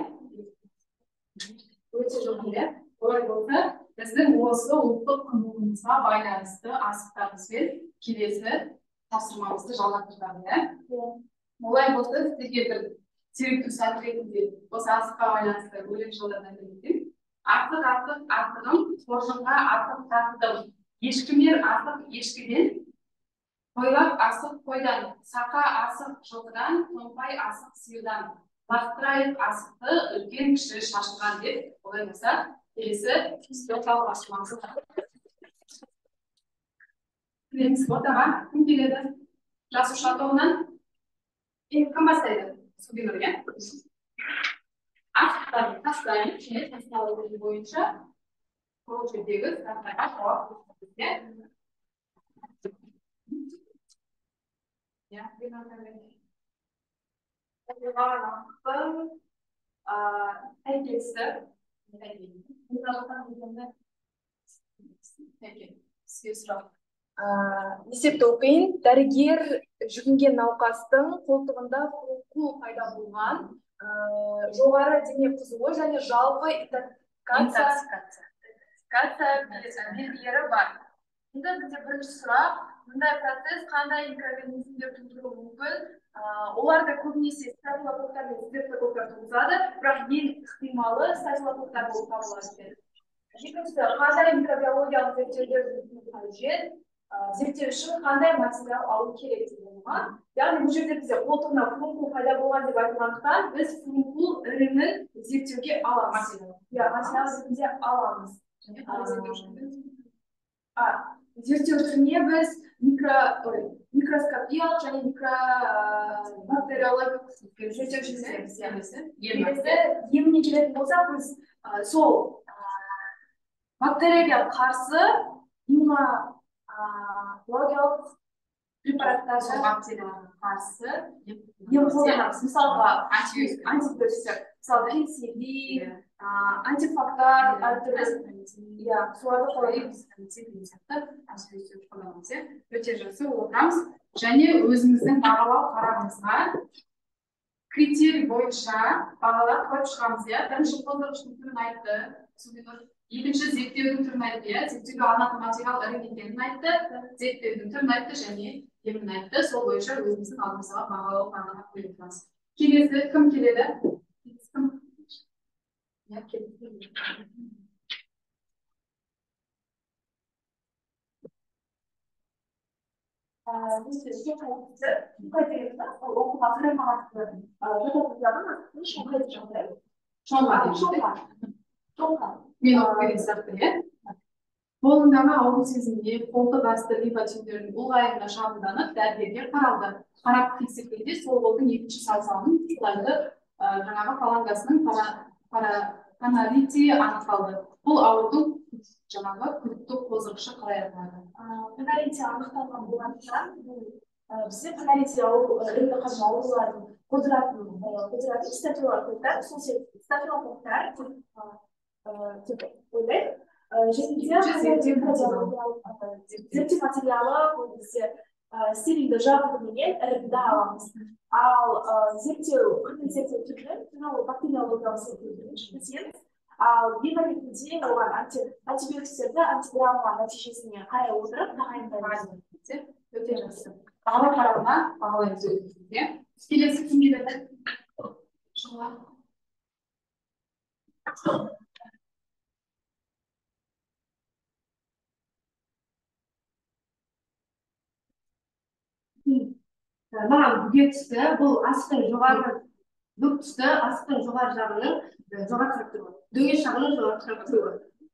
Өте жоғында. Олай болса, біздің осы ұлттық құндылығымызға байланысты асықтарымызбен келесі тапсырмамызды жалғастырамыз. Олай болса, сіздерге бір теректік сәт ретінде осы асыққа байланысты өлең жолдарынан келген. Артығым, қоржынға артық тартылдым. Ешкімер артық ешкіден, қойлап асық қойдан, сақа асық жылқыдан, томпай асық сиырдан. Лақтырайық асықты үлкен кіші шашылған деп, олай болса, келесі спортталық ашылмамызды келеміз ортаға. Кім келеді? Жасуша тобынан? Кім бастайды? Субинұр, иә? тастайын, және тасталу бойынша сол жердегі сұрақтарға жауап беріңіздер. Есепті оқиын. Дәрігер жүгінген науқастың қолтығында қол пайда болған, жоғары дене қызуы және жалпы интоксикация белгілері бар. Енді бізде бірінші сұрақ, мұндай процесс қандай микроорганизмдер тудыруы мүмкін? Оларды көбінесе стафилококктар мен стрептококктар туғызады, бірақ ең ықтималы стафилококктар болып табылады. Екіншісі, қандай микробиологиялық зерттеулер қажет? Зерттеу үшін қандай материал алу керек деген ма? Яғни бұл жерде бізде қолтығында фурункул пайда болған деп айтылғандықтан, біз фурункул іріңін зерттеуге аламыз. Материал ретінде аламыз. Зерттеу түріне біз микроскопиялық және микробактериологиялық зерттеу жүргіземіз. Еміне келетін болсақ, біз сол бактерияға қарсы иммунологиялық препараттарды бактерияға қарсы ем қолданамыз. Мысалға антибиотиктер, мысалы пенициллин, антифактар, соларды қолданамыз. Өте жақсы отырамыз. Және өзіміздің бағалау қарағымызға критерий бойынша бағалар қойып шығамыз. Бірінші қоздырғыштың түрін айтты, екінші зерттеудің түрін айтты, зерттеуге алынатын материал ірі екенін айтты, зерттеудің түрін айтты және емін айтты. Сол бойынша өзіміздің алдымызға бағалау қарағына қойып отырамыз. Келесі кім келеді? Мен оқып берген сияқты, қолындағы ауру сезімде қолтық асты лимфотиндердің ұлғаюына шағымданып, дәрігерге қаралды. Қарап тексергенде сол қолдың екінші саусағының құлайды жаңағы фалангасының каналити анықталды. Бұл аурудың жаңағы күдікті қоздырғышы қалай аталады? Каналити анықталған болғандықтан, бізде каналити іріңді қажы аурулардың қоздыратын стафилококктар, сол стафилококктар деп ойлайды. Зерттеу материалы бұл бізде стерильді жабындымен іріңді аламыз. Ал қандай зерттеу түрін, ол бактериологиялық зерттеу түрін жүргіземіз. Ал ең ретінде оған антибиотиктерді антибиология нәтижесіне қарай отырып тағайындаймыз. Өте жақсы. Бағалау қарауына бағалаймыз өзімізге. Келесі кім келеді? Маған бүге түсті, бұл асықтың жоғары бүк түсті, асықтың жоғары жағының жоғары тұрып тұруы. Дөңес жағының жоғары тұрып тұруы.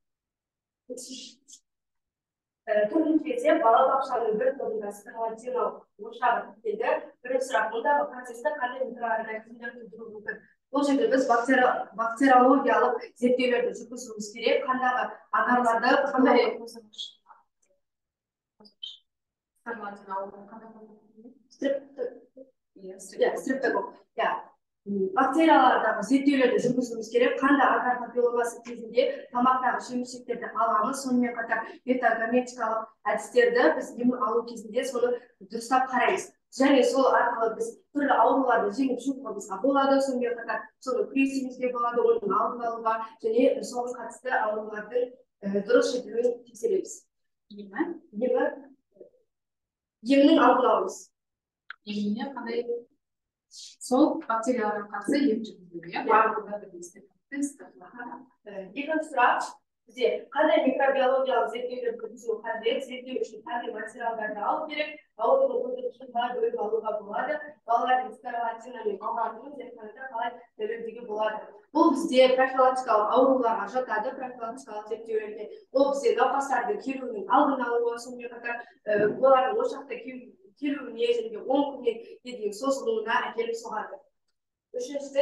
Төртінші кезде балабақшаның бір тобында скарлатиналық ошағы тіркелді. Бірінші сұрақ, мұндағы процесті қандай микроорганизмдер тудыруы мүмкін? Бұл жерде біз бактериологиялық зерттеулерді жүргізуіміз керек. Қандағы агарларды қандай стрептококк. Бактериялардағы зерттеулерді жүргізуіміз керек. Қандай агар папилломасы кезінде тамақтағы жемішектерді аламыз, сонымен қатар бета-гаметикалық әдістерді біз ем алу кезінде соны дұрыстап қараймыз. Және сол арқылы біз түрлі ауруларды жеңіп шығуымызға болады, сонымен қатар соны күресуімізге болады, оның алдын алуға және соған қатысты аурулардың дұрыс жетілуін тексереміз. Емнің алдын алуымыз. Еміне қандай сол бактерияларға қарсы ем жүргізуге барлығы бірлесіп екінші сұрақ, бізде қандай микробиологиялық зерттеулер жүргізу қажет, зерттеу үшін қандай материалдарды алу керек, аурудың қоздырғышын қалай бөліп алуға болады, балалардың скарлатина мен аурудың зерттеуді қалай дәлелдеуге болады. Бұл бізде профилактикалық ауруларға жатады, профилактикалық зерттеулерде. Ол бізде науқастардың келуінің алдын алуы, сонымен қатар олардың ошақта келуіне және 10 күнге дейін созылуына әкеліп соғады. Үшіншісі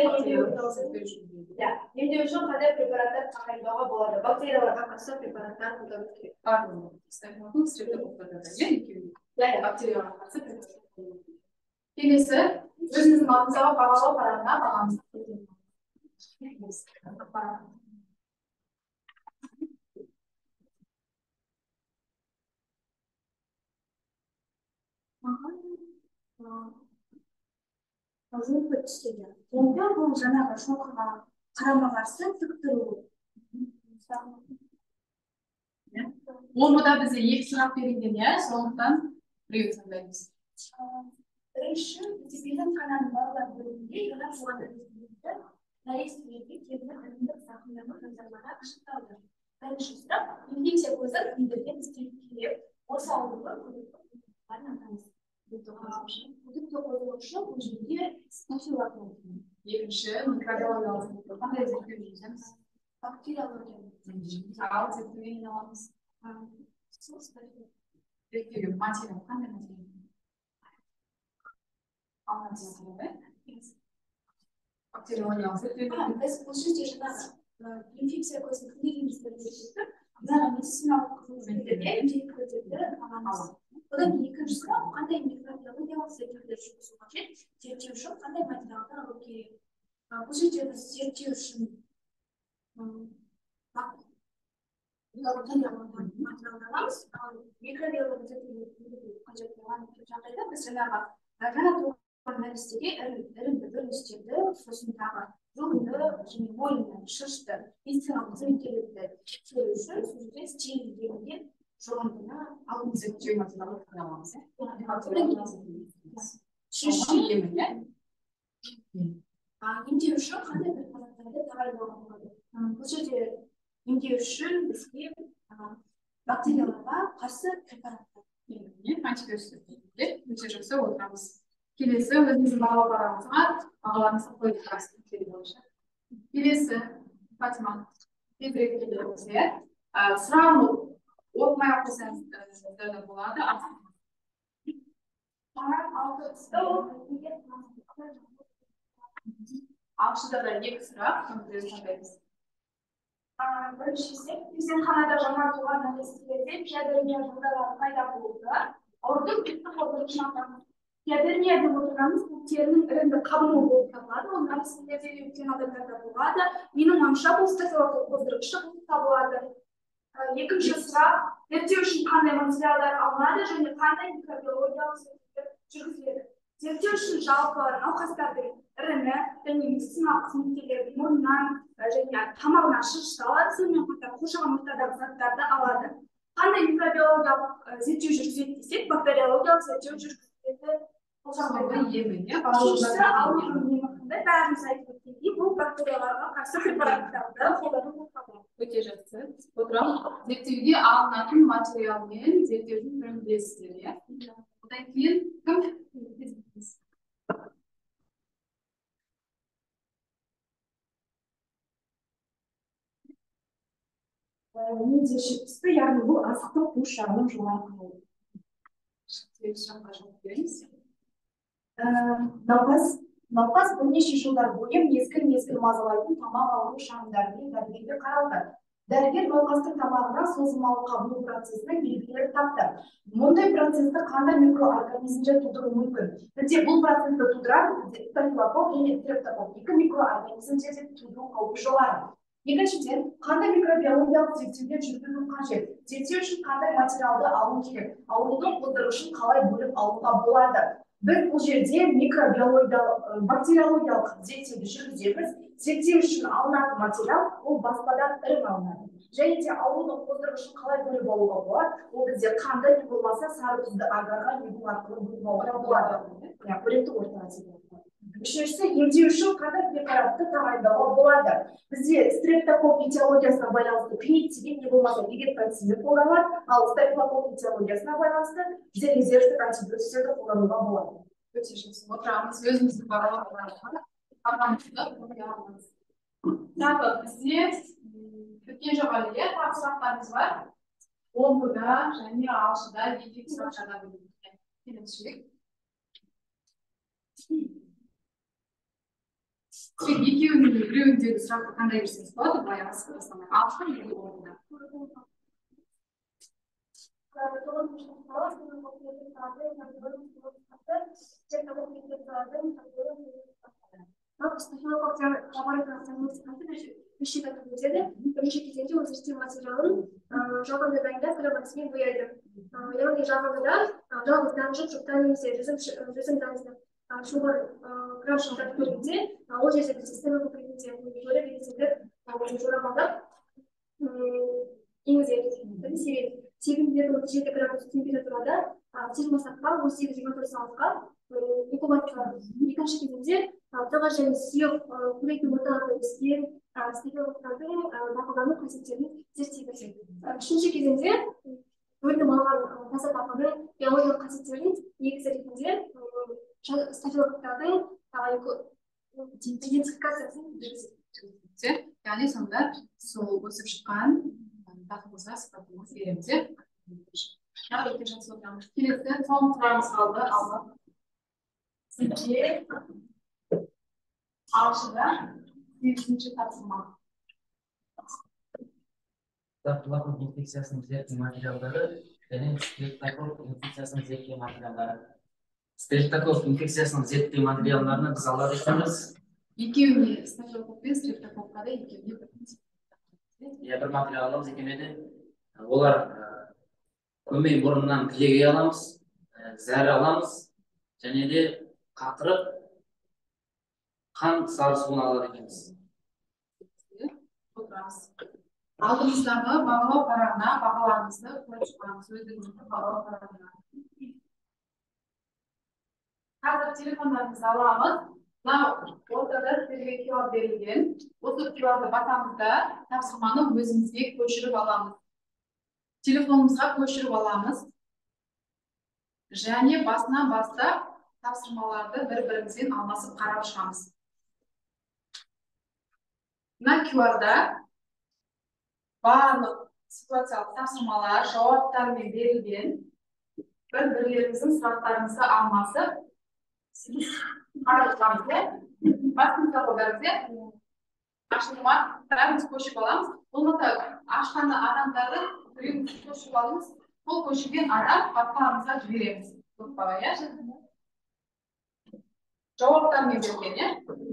емдеу үшін қандай препараттар тағайындауға болады? Бактерияларға қарсы препараттар қолдану керек. Бактерияларға қарсы келесі өзіңіздің алдыңыздағы бағалау парағына бағамызды Жалпы түстегі. Онда бұл жаңағы шоқыға қарама қарсы тік тұру. омбыда бізде екі сұрақ берілген, иә, сондықтан біреуін таңдаймыз. Бірінші, біздің қананың балалар бөлімінде жаңа туған нәрестелерді нәрестелерге келген әлемдік зақымданма жанжалдарға ашықталды. Бірінші сұрақ, инфекция көзі өндірген істеліп осы ауруға күдікті қойылушы бұл жерде стафилококк. Екінші, микробиологиялық қандай зерттеу жүргіземіз? Бактериология. Ал зерттеуге не аламыз? Зерттеуге материал қандай материал? Бактериологиялық зерттеу. Біз бұл жерде жаңағы инфекция көзін кімге еместіріп зерттеп, жаңағы медициналық қызметтерге емдеуді аламыз. Одан екінші сұрақ, қандай микробиологиялық зерттеулер жүргізу қажет, зерттеу үшін қандай материалдар алу керек? Бұл жерде біз зерттеу үшін материалдар аламыз, ал микробиологиялық зерттеулер қажет болған жағдайда біз жаңағы жаңа туған нәрестеге іріңді бөліністерді, сосын тағы жұлынды және мойынды, шырышты медициналық қызметкерлерді тексеру үшін сол жерде стерилденген жұлындыны алу зерттеу материалын аламыз. Үшінші емдеу үшін қандай препараттарды тағайындауға болады? Бұл жерде емдеу үшін бізге бактерияларға қарсы препараттар. Антибиотиктер өте жақсы отырамыз. Келесі өзіміздің бағалау парағымызға бағаларымызды қойып тұрасыз. Келесі Фатима тезірек келеміз, иә. Сұрағын оқымай ақ қойсаңыз да болады. Алшыда да екі сұрақ, қандаймыз. Біріншісі, перзентханада жаңа туған нәрестелерде пиодермия жағдайлары пайда болды. Аурудың үстін қоздырғышын атамыз. Пиодермия деп отырғанымыз бұл терінің іріңді қабыну болып табылады. Ол нәрестелерде өткен адамдарда болады. Менің ойымша бұл стафилококк қоздырғышы болып табылады. Екінші сұрақ, зерттеу үшін қандай материалдар алынады және қандай микробиологиялық зерттеулер жүргізіледі? Зерттеу үшін жалпы науқастардың іріңі және медициналық қызметкерлердің мұрнынан және тамағынан шырышты алады, сонымен қатар қоршаған ортадағы заттарды алады. Қандай микробиологиялық зерттеу жүргізеді десек, бактериологиялық зерттеу жүргізіледі. Үшіншісі, аурудың емі қандай? Бәріміз айтып өткендей, бұл бактерияларға қарсы препараттарды қолдану болып табылады. Өте жақсы. Отырам, зерттеуге алынатын материалмен зерттеудің түрін білесіздер, иә? Одан кейін кім? Өте жетісті, яғни бұл азықтық қуыс жағының жоғары болды. Науқас бірнеше жылдар бойы мезгіл мазалайтын тамақ алу шағымдарымен дәрігерге қаралды. Дәрігер науқастың тамағына созылмалы қабыну процесінің белгілері тапты. Мұндай процесті қандай микроорганизмдер тудыруы мүмкін? Бізде бұл процесті тудырады стафилококк және стрептококк, екі микроорганизмдерде тудыру қаупі жоғары. Екіншіден, қандай микробиологиялық зерттеулер жүргізу қажет? Зерттеу үшін қандай материалды алу керек? Аурудың қоздырғышын қалай бөліп алуға болады? Біз бұл жерде бактериологиялық зерттеуді жүргіземіз. Зерттеу үшін алынатын материал ол баспадан ірің алынады. Және де аурудың қоздырғышын қалай бөліп алуға болады? Ол бізде қанды не болмаса сары тұзды агарға егу арқылы бөліп алуға болады. Көректі ортаға себеп. Үшіншісі, емдеу үшін қандай препаратты тағайындауға болады? Бізде стрептококк этиологиясына байланысты пенициллин не болмаса егетпроцинді қолданылады, ал стафилококк этиологиясына байланысты резервтік антибиотиктерді қолдануға болады. Өте жақсы. Отырамыз, өзіміздің бағалау парағымызды тағы бізде өткен жоғары тағы сұрақтарымыз бар. Омбыда және алшыда екі сұрақ жаңа бөлінген. Тек екеуінің біреуіндегі сұрақты қандай берсеңіз болады, былай асып тастамай. Алтын или орында. Рассчитать өтеді. Бірінші кезеңде ол зерттеу материалын жалғанда дайындап грамматикамен бояйды. Яғни жалғанда жалғыз жұптан немесе жүзім дәнізді шоғыр граф шыңдап көргенде, ол жерде біз стенограф ретінде теория белгісіндік жорамалдап енгізеді. Себебі сегіздегі 37 градус температурада термостатқа 18-24 сағатқа инкубаторлар. Екінші кезеңде тығыз және сұйық көлеңке орталарда өскен стеклоктардың бақылдану қасиеттерін зерттейді. Үшінші кезеңде өнім алған таза тақырыбын биологиялық қасиеттерін негізі ретінде стафилококтардың идентификациясын жүргізеді. Яғни сонда сол өсіп шыққан дақылымызға сипатымыз береміз. Келесі соңғы сұрағымыз қалды. Сізге алшыда 8-ші тапсырма. Стафилококк инфекциясының зерттеу материалдары және стрептококк инфекциясының зерттеу материалдары. Стрептококк инфекциясының зерттеу материалдарını біз алады екенбіз. Екеуіне стафилококк пен стрептококкқа да екеуіне бір материал аламыз екен еді. Олар көмей мұрыннан тілегей аламыз, зәрі аламыз, және де қатырып қан сарысуын алады екенбіз. Алдымыздағы бағалау парағына бағаларымызды қойып шығамыз. Өздігімізді бағалау парағына. Қазір телефондарымызды аламыз. Ортада сіздерге QR берілген. Осы QR-ды басамызда тапсырманы өзімізге көшіріп аламыз. Телефонымызға көшіріп аламыз. Және басынан бастап тапсырмаларды бір-бірімізбен алмасып қарап шығамыз. Мына QR-да барлық ситуациялық тапсырмалар жауаптармен берілген. Бір-бірлеріміздің сұрақтарымызды алмасып қарап шығамыз. Басымызда қолдарымыз. Ашылмай көшіп аламыз. Болмаса ашқаны адамдарды біреуіміз көшіп аламыз. Бұл көшірген адам басқаларымызға жібереміз. Жауаптармен берілген.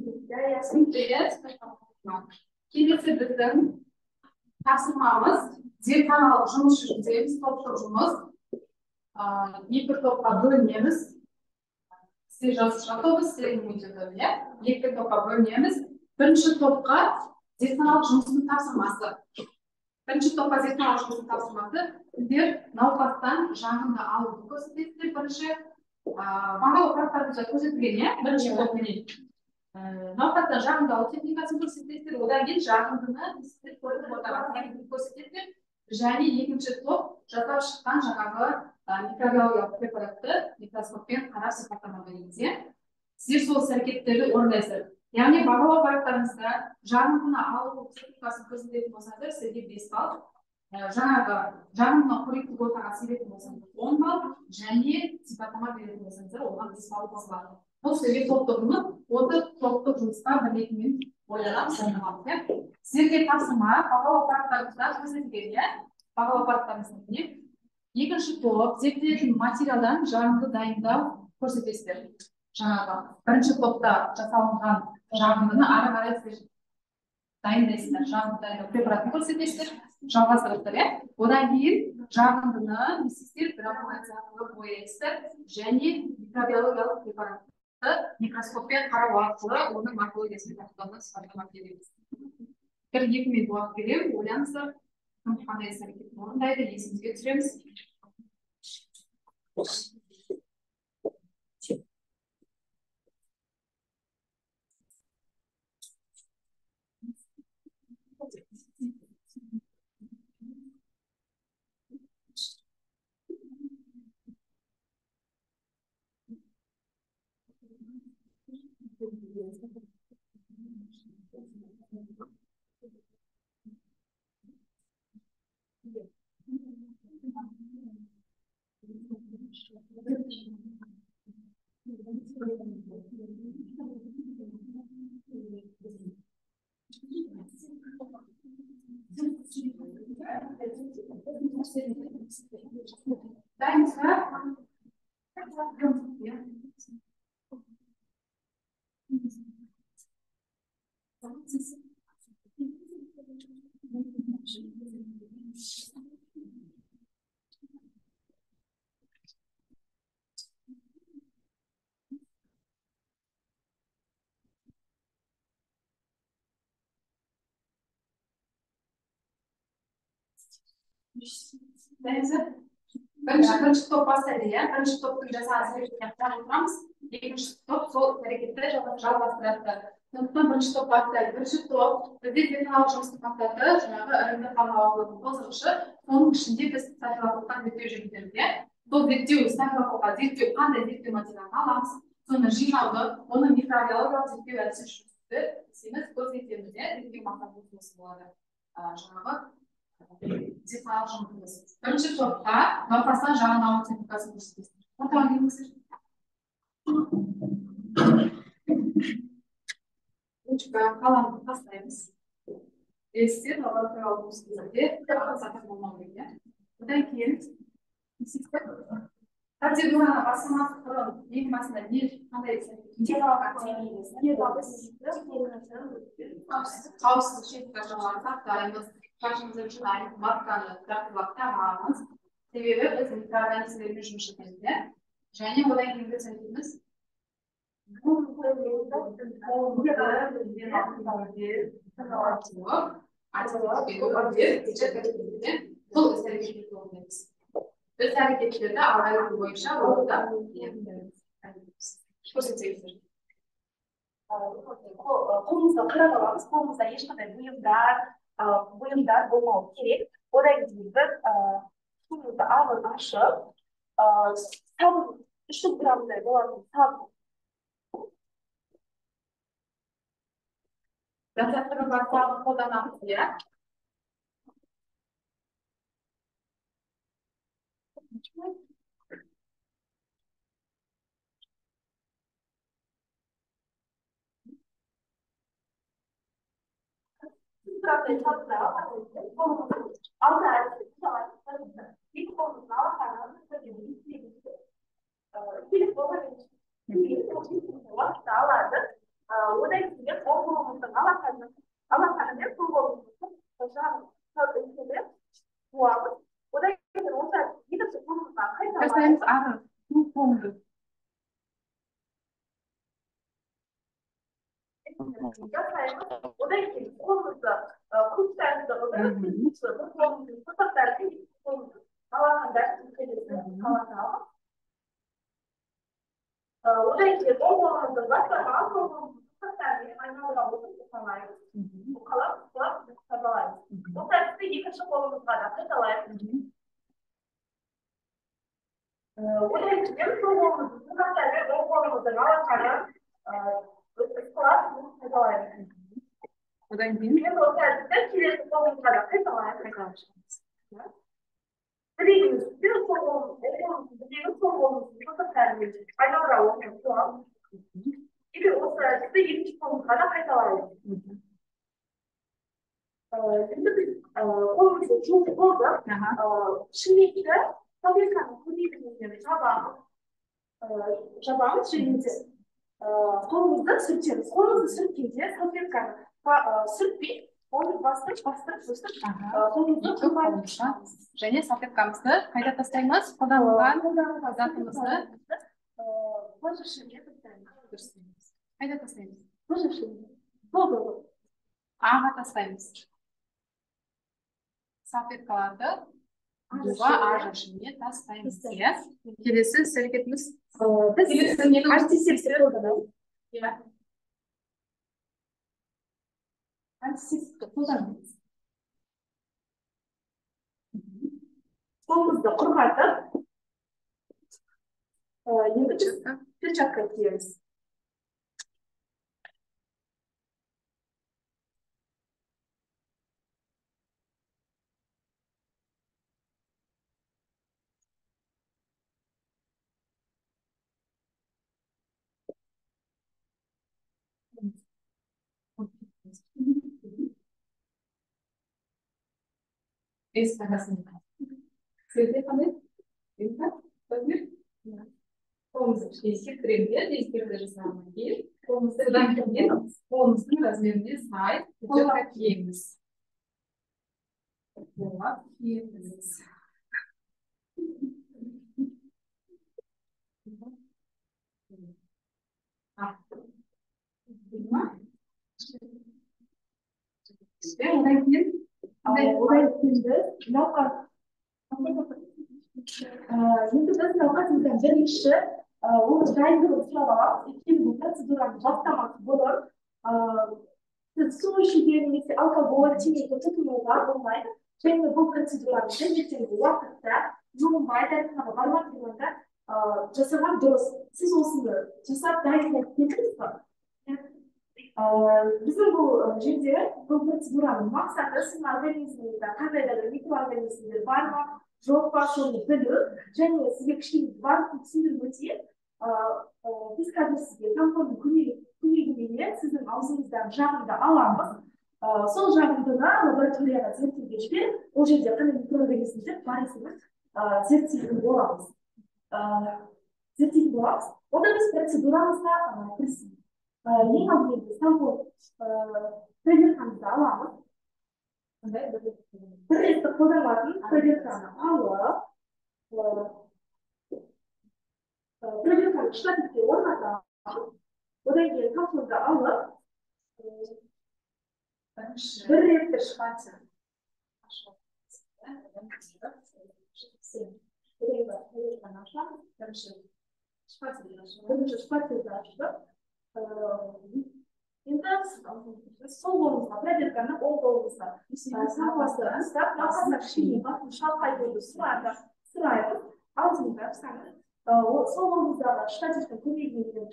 Келесі біздің тапсырмамыз зертханалық жұмыс жүргіземіз, топтық жұмыс. Екі топқа бөлінеміз. Сіздер жазушылар тобы, сіздердің мөлшерден, екі топқа бөлінеміз. Бірінші топқа зертханалық жұмыстың тапсырмасы. Сіздер науқастан жағында алуды көрсетесіздер. Бірінші бағалау парақтарында көрсетілген, бірінші топпенен. Науқастан жағында алу техникасын көрсетесіздер. Одан кейін жағындыны көрсетесіздер. Және екінші топ жасап шыққан жаңағы микробиологиялық препаратты микроскоппен қарап сипаттамаға енгізеді. Сіздер сол әрекеттерді орындайсыздар. Яғни бағалау парақтарыңызда жағындыны алу техникасын көрсететін болсаңыздар, сізге 5 балл. Жаңағы жағындыны қоректік ортаға себетін болсаңыздар 10 балл, және сипаттама беретін болсаңыздар, оған 5 балл қосылады. Бұл сізге топтық жұмыс, осы топтық жұмысқа бірлесумен ойланып дайындалады. Сіздерге тапсырма бағалау парақтарыңызда көрсетілген, бағалау парақтарыңызда екінші топ зерттелетін материалдан жағынды дайындау көрсетесіздер. Жаңағы бірінші топта жасалынған жағындыны ары қарай дайындайсыздар. Жағынды дайындау препаратын көрсетесіздер, жалғастырасыздар. Одан кейін жағындыны сіздер грануляция арқылы бояйсыздар және микробиологиялық препаратты микроскоппен қарау арқылы оның морфологиясын тақырыбына сипаттама береміз. 1-2 минут уақыт беремін, ойланыңыздар. Қандай іс-әрекетін орындайды, есімізге түсіреміз. Birinchi top bosadi ya. Birinchi topni jasadi qarab o'tiramiz. Ikkinchi top sol harakatda жалғастырады. Сондықтан birinchi top bosadi. Birinchi top bizde техникалық жұмысты мақсаты жаңағы іріңді қамалаудың қозғышы. Соның ішінде біз статикалық зерттеу жүргіземіз, иә. Сол зерттеу статикалық зерттеу қандай зерттеу материалын аламыз, соны жинауды, оны микробиологиялық зерттеу әдісі жүргізуді біздеміз көрсетеміз, иә. Зерттеу мақсаты осы болады. Жаңағы техникалық жұмыс. Бірінші топқа науқастан жағынауы техникасын көрсетесіздер. Ортаға келіңіздер. Қаламды тастаймыз. Естер, лабораториялық жұмысымызда сатып болмау керек. Одан кейін процедураны бастамасы бұрын ең басында не қандай қауіпсіз шекті сақтаймыз. Қаржымызды жинаймыз, масканы тұрақтылап тағамыз. Себебі біз микроорганизмдермен жұмыс етеміз, және одан кейін біз айтамыз. Біз әрекеттерді алгоритм бойынша орында көрсетеміз. Қолымызды қырып аламыз, қолымызда ешқандай бұйымдар болмау керек. Одан кейін біз суымызды ағын ашып, сабын 300 граммдай болатын сабын. Жасақтырып бар сабын қолданамыз, иә. Gramday sabunlar almanızı, kolumuzu altı ayakta sarılır. İlk kolumuzu alırsanız İlk kolumuzu alırdı. Odan sonra kolumuzu alırsanız sol kolumuzu aşağı yukarı buğamız. Odan sonra o da gidip kolumuzdan Kasayımız ağrı. Bu kolumuzu. Odan sonra kolumuzu kurtardı da kolumuzu tutardı kolumuzu Allah'ın dersi Allah'ın odan sonra kolumuzu başlama kolumuzu tutardı aynı olarak tutardı bu kalan tutardı o derste ikinci kolumuzda da tutardı odan sonra kolumuzu tutardı o kolumuzu Allah'ın Odan кейін Мен ол тәртіпті келесі қолымызға да қайталаймыз. Білегімізді сол қолымызды тұтастарымен айналдыра отырып тұрамыз. Или осы тәртіпті екінші қолымызға да қайталаймыз. Енді біз қолымызды жуып болдық. Шымкентті фабриканың көмегімен жабамыз және қолымызды сүртеміз. Қолымызды сүрткенде салфетканы сүртпей, оны бастырып, қолымызды құрмаймыз. Және салфеткамызды қайда тастаймыз? Қолданылған затымызды ложешіге тастаймыз. қайда тастаймыз? Ложешіге. Аға тастаймыз. Салфеткаларды буға ажашыне тастаймыз. Келесі әрекетіміз антисептик қолданамыз. Антисептик қолданамыз. Қолымызды құрғатып, енді перчатка киеміз. Sizde hani bilmem bakır. Kolumuzu değiştirdiğinde değiştireceğiz zamanı. Kolumuzdan kendi kolumuzun razmerine sahip olarak yiyiniz. Olarak yiyiniz. İşte oradan kendi енді біз науқасымыздан бірінші оны дайындығын сұрап аламыз. Өйткені бұл процедураның бастамасы болып, сіз су ішуге немесе алкоголь, темекі тұтынуға болмайды. Және бұл процедураны таңертеңгі уақытта жуынбай дәріханаға бармай тұрғанда жасаған дұрыс. Сіз осыны жасап дайындап кетіңіз бе? Біздің бұл жерде бұл процедураның мақсаты сіздің организміңізде қандай да бір микроорганизмдер бар ма, жоқ па, соны білу, және сізге кішкене барлығын түсіндіріп өтейін. Біз қазір сізге тампонның көмегімен сіздің аузыңыздан жағымды аламыз. Сол жағымдыны лабораторияға зерттеуге жіберіп, ол жерде қандай микроорганизмдер бар екенін зерттейтін боламыз. Онда біз процедурамызға кірісеміз. Ең алдымен біз тампон проверкамызды аламыз. Bir rette қолданылатын проверканы алып, проверканы штативке орнатамыз. Одан кейін тампонды алып, бір ретті шпатель. Бірінші шпательді аштық. Енді сол қолымызға проверканы оң қолымызға сапасы ұстап, науқасына кішкене басын шалқай беруді сұраймыз. Алдында сол қолымыздағы штативтің көмегімен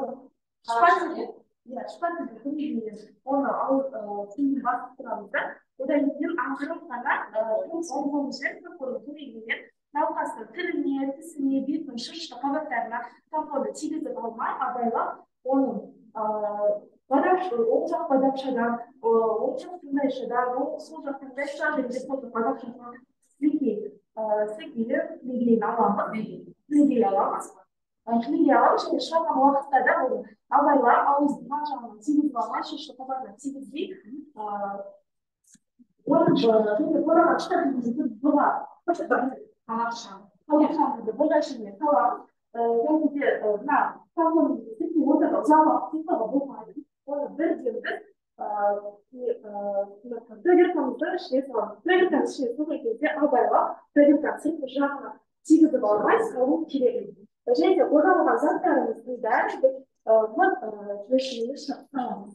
оны алып басып тұрамыз да, одан кейін ақырын ғана көмегімен науқастың тіліне, тісіне, бетінің шырышты қабаттарына тампонды тигізіп алмай, абайлап, оның оң жақ бадапшадан, оң жақ тыңдайшыдан, сол жақ тыңдайшыдан деп қойып бадапшадан сілегейін аламыз. Сілегей аламыз, және шығарған уақытта да оны абайлап, ауыздың ман жағынан тигізіп алмай, шырышты қабатына тигізбей, оның қораған штатымызды қалақшамызды бұлдашымен саламыз. Және де мына тампонымызды сілтей отырып жабық тұтуға болмайды. Оны бірден біз проверкамызды ішіне саламыз. Проверканы ішіне салған кезде абайлап, проверканы сыртқы жағына тигізіп алмай салу керек. Және де қорғалған заттарымыздың бәрі біз жәшігіне саламыз.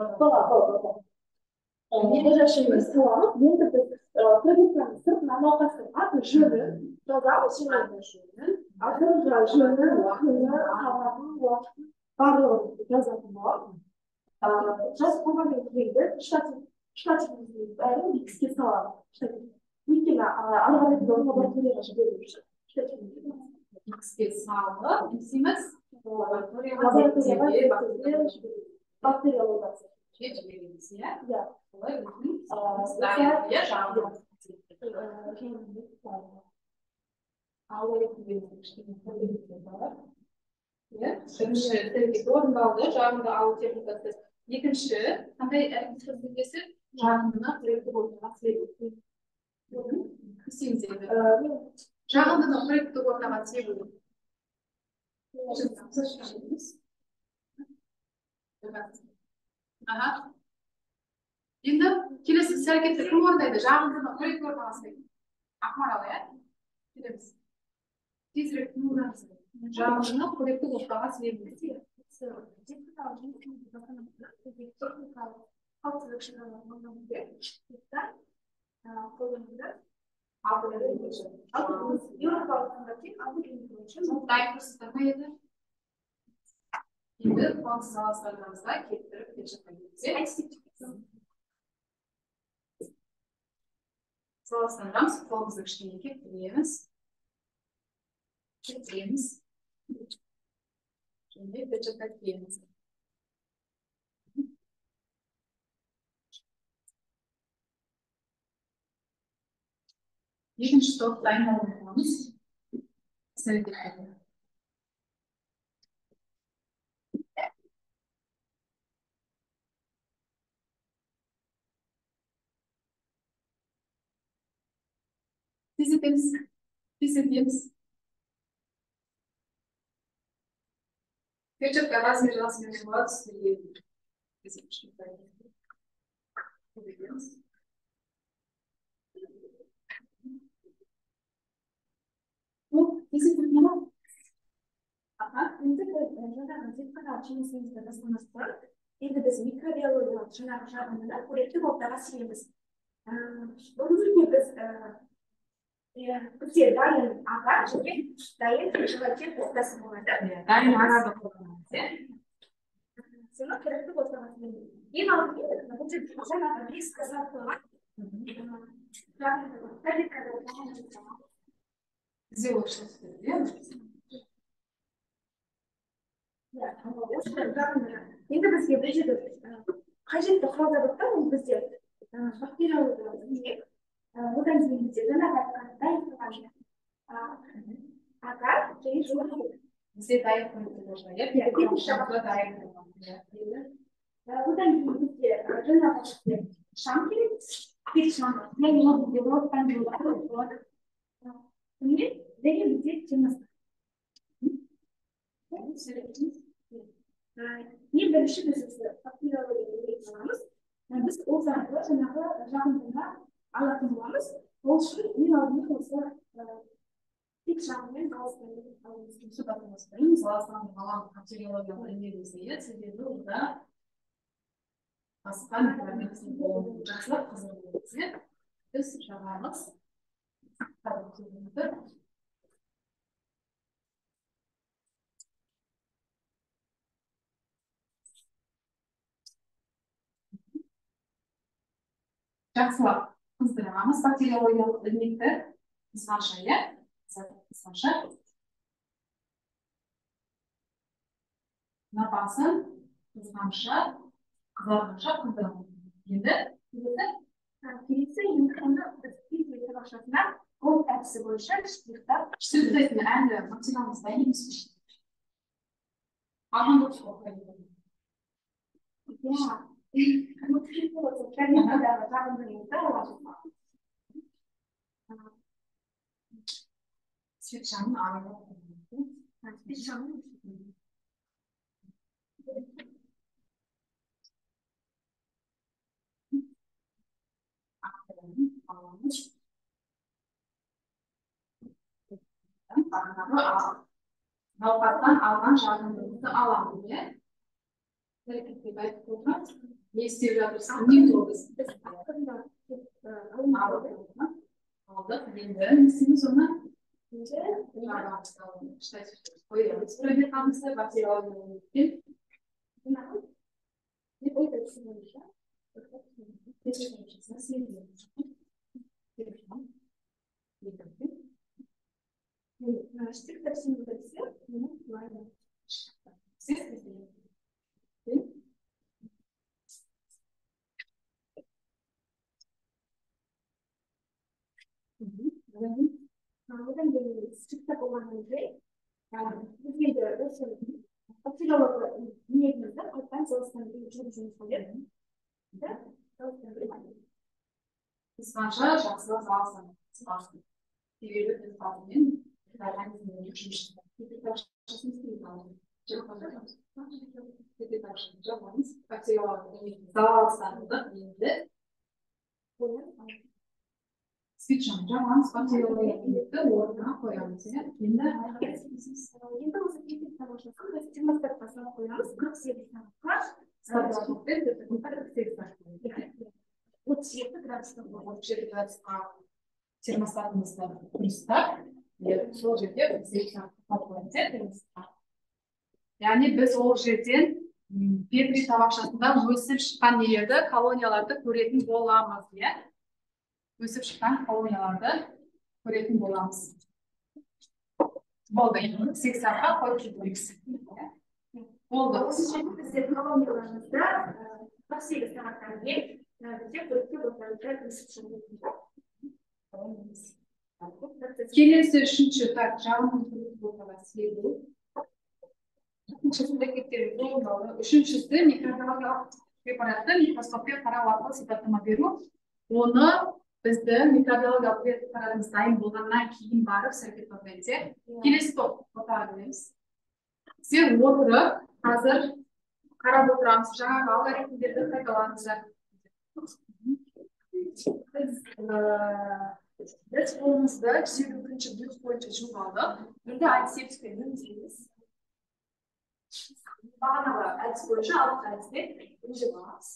Жәшігіне саламыз. Енді біз проверканың сыртына науқастың атын жөнін жазамыз. Атын жөнін, күні, сағатын, уақытын барлығын жазатын боламыз. Жазып болғаннан кейін штативіміздің бәрін X-ке саламыз. Өйткені ары қарай біз оны лабораторияға жіберу үшін X-ке салып, неміз лабораторияға бактериологиясы жібереміз, иә? Иә. Солай жағымды. Бірінші тәрбиет орындалды, жағымды алу техникасы. Екінші, қандай әрекет жүргізбесі жағымдыны қоректі ортаға себу. Жағымдыны қоректі ортаға себу. Енді келесі әрекетті кім орындайды? Жағымдыны қоректі ортаға себу. Ақмарал, иә? Келеміз. Тезірек кім орындайды? Жағымдыны қоректі ортаға себу. Енді қуансыз аластарымызға кеттіріп саластандырамыз, қолымызды кішкене кеттіреміз. Şimdi peçete giyiniz. Екінші топ дайындалып отырмыз. Тездетеміз. Перчатка размер болады сіздерге. Енді біз микробиологиялық жаңағы жағынан қоректі болып тағасыймыз. Бұрын біз бізде дайын аға және дайын желатин ортасы болады. Дайын ағады қолданамыз, иә? Соны қоректі болып тағасыймыз. Ең алдымен бұл жерде жаңағы риск сатылған Бізде оқшылық істеді, иә? Енді бізге бұл жерде қажетті құрал-жабдықтар ол бізде бактериологиялық демек одан кейін бізде жаңағы дайын тұрған агар және желатин. Бізде дайын тұрған, иә? Дайын тұрған. Одан кейін бізде жаңағы шам керек, пеш шамы. Және ол бізде оттан болады. Сонымен және бізде темірстан. Ең бірінші біз бактериологиялық аламыз. Біз ол арқылы жаңағы жағындыға алатын боламыз. Ол үшін ең алдымен осы пеш шамымен ауыздан Сипатын бастаймыз. Қазақстан ғалам бактериологиялық инфекция себебі онда басқа микроорганизм жақсылап қызмет етсе, біз жағамыз жақсылап қыздырамыз. Бактериологиялық ілмекті қызғанша, иә? Қызғанша. Напасын қызғанша, қызарғанша қыздырамыз. Енді келесі емтиханды біз физика сабақшасында ол әдісі бойынша штрихтар штрихтайтын әлі материалымыз дайын емес пе? Алған болып қойды. Свет шамын аралап Свет шамын аламыз. Науқаттан алған жағындылықты аламыз, иә? Әрекетте айтып отырмыз. Не істеп жатырсың? Не тұрмыз? Алдық, енді не істейміз оны? Қойымыз. Проверкамызды бактериологиялық Штрихтар символизует ладно. Одан кейін штрихтар болғаннан кейін бізге осы бактериологиялық негізді қайтадан соғыстан кейін жұмыс қойып Қызғанша жақсылап саласың. Себебі біз алдымен организмнің жұмысында бактериологиялық залалсыздандырдық енді свитчаны жамамыз бактериологиялық орнына қоямыз. Енді осы физика сабақшасын біз термостатқа салып қоямыз. 48 сағатқа 37 градусқа термостатымызды дұрыстап, сол жерде 48 сағатқа қоямыз. Яғни біз ол жерден Петри табақшасында өсіп шыққан нелерді, колонияларды көретін боламыз, иә? Өсіп шыққан колонияларды көретін боламыз. Болды, 8 сағатқа қойып жүрміз. Болды. Осы жерде біздер колонияларымызда 48 сағаттан кейін бізде көрікті орталықта өсіп шығып Келесі үшінші жағымды болғанға себу. Үшіншісінде кеткен орындалды. Үшіншісі микробиологиялық препаратты микроскоппен қарау арқылы сипаттама беру. Оны бізді микробиологиялық препаратымыз дайын болғаннан кейін барып сәйкес өтсе, келесі топтарға келеміз. Сіздер отырып, қазір қарап отырамыз, жаңағы алгоритмдерді қайталаңыздар. Біз қолымызды 151-ші бұйрық бойынша жуып алдық. Бірде антисептикпен өңдейміз. Бағанағы әдіс бойынша алып әдіспен өңдеп аламыз.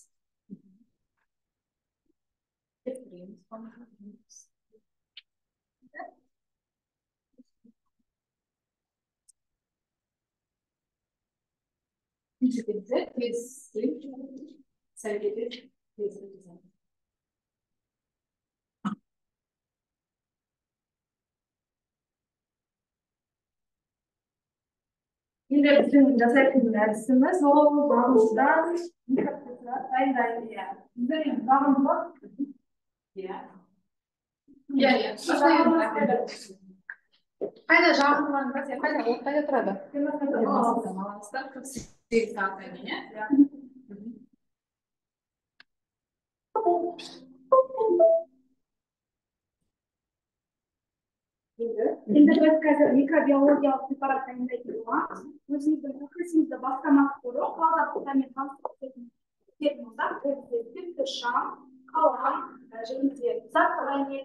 Үндегенде тез сәлдеде тез өтіземіз. Енді біздің жасайтын әдісіміз ол бағымыздан дайындайды. Біздің бағымыз қайда жағымыздан қайда ол қайда тұрады? Енді біз қазір микробиологиялық препарат дайындайтын боламыз. Өзіміздің процесімізді бастамақ бұрын қалалармен таныстырып болсақ, тіпті шам, қалам және де затты ғайнет,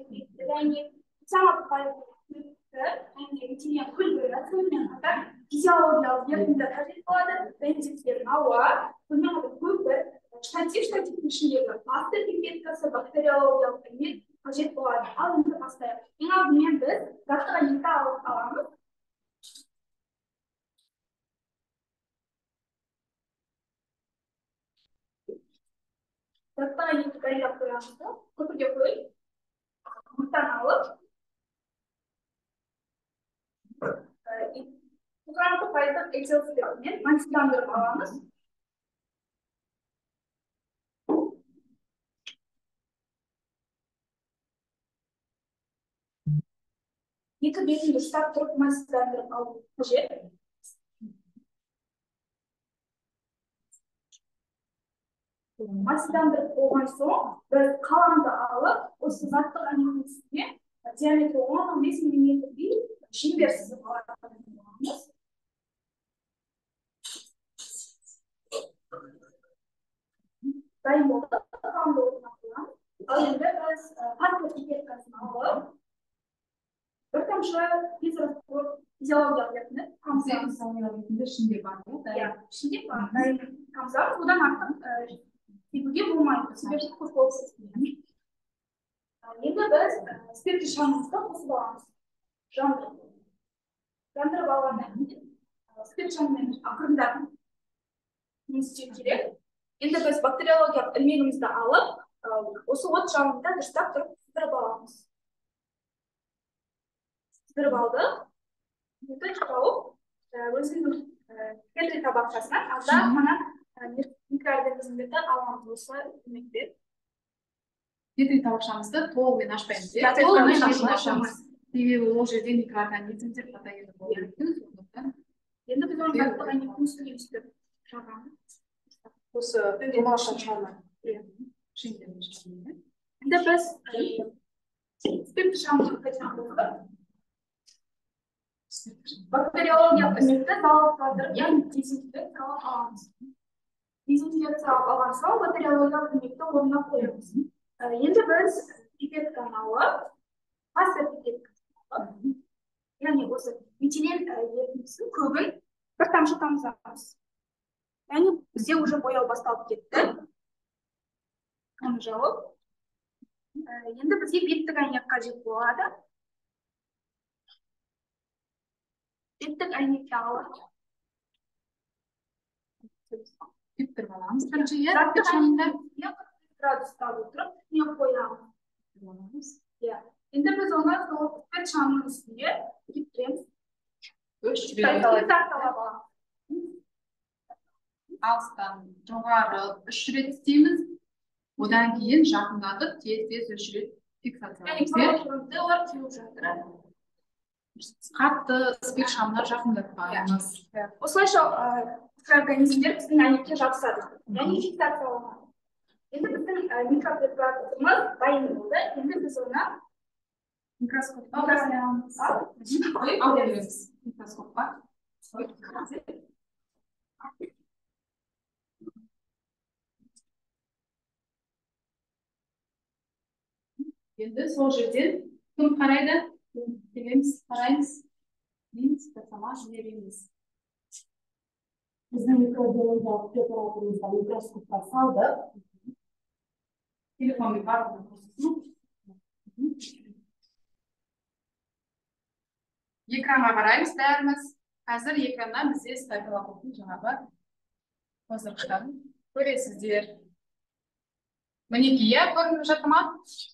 этилен күлгірі, сонымен қатар физиологиялық ерітінді қажет болады, бензиктер, ауа, сонымен қатар көпір, штативтің ішіндегі басты пипеткасы, бактериологиялық әйнек қажет болады. Ал енді бастайық. Ең алдымен біз затты ғайнетті алып аламыз. Затты ғайнетті дайындап қоямыз. Көпірге қойып, мұқтан алып, Құрамды пайыздық этил спиртімен мансиландырып аламыз. Екі бетін дұрыстап тұрып мансиландырып алу қажет. Мансиландырып болған соң, біз қаламды алып, осы затты ғайнеттің үстіне диаметрі 10-15 мм шеңбер сызып аламыз. Дайын болды, қаламды орнына қоямыз. Ал енді біз паспорт пипеткасын алып, бір тамшы физиологиялық ерітінді тамызамыз. Ішінде бар ғой? Ішінде бар, дайын тамызамыз. Одан артық себуге болмайды, себебі көп болып кетеді. Енді біз спиртті шамымызды қосып аламыз. Жандырып алғаннан кейін спирт шамымен ақырындап не істеу керек. Енді біз бактериологиялық ілмегімізді алып, осы от жалында дұрыстап тұрып сыздырып аламыз. Сыздырып алдық. Енді жауып, өзіміздің петри табақшасынан аздап мана микроорганизмдерді аламыз. Осылай көмекпен. Петри табақшамызды толығымен ашпаймыз. Толығымен ашамыз. Себебі ол жерде микроорганизмдер патогені болуы мүмкін. Енді біз оны затты ғайнеттің үстіне өстіп жағамыз. Осы домалашан шығармай. Енді біз спиртті шамымызды қайтқан болдық. Бактериологиялық ілмекті залалсыздандырып, яғни дезинфекция салып аламыз. Дезинфекция салып алған соң бактериологиялық ілмекті орнына қоямыз. Енді біз пипетканы алып, паспорт пипеткасын алып, яғни осы метилен ерітіндісінің көбін бір тамшы тамызамыз. Яғни бізде уже бояу басталып кетті. Оны жауып. Енді бізге беттік әйнек қажет болады. Беттік әйнекті алып. Кептіріп аламыз. Бірінші Затты ғайнетті градуста отырып, не қоямыз. Енді біз оны спирт шамының үстінде кептіреміз. Алыстан жоғары 3 рет істейміз. Одан кейін жақындатып, тез-тез 3 рет фиксациялаймыз. Яғни олар теуіп жатыр. қатты ыстық шамына жақындатпаймыз. Осылайша микроорганизмдер біздің әйнекке жабысады, яғни фиксацияланады. Енді біздің микропрепаратымыз дайын болды. Енді біз оны микроскопқа қоямыз. Микроскопқа. Енді сол жерден кім қарайды? Келеміз, қараймыз. Дейміз, сама жібереміз. Біздің микробиологиялық препаратымызда микроскопқа салдық. Телефонды барлығын қосысын. Экранға қараймыз бәріміз. Қазір экраннан бізде стафилококктың жаңағы қоздырғыштарын көресіздер. Мінекей, көрініп жатыр ма?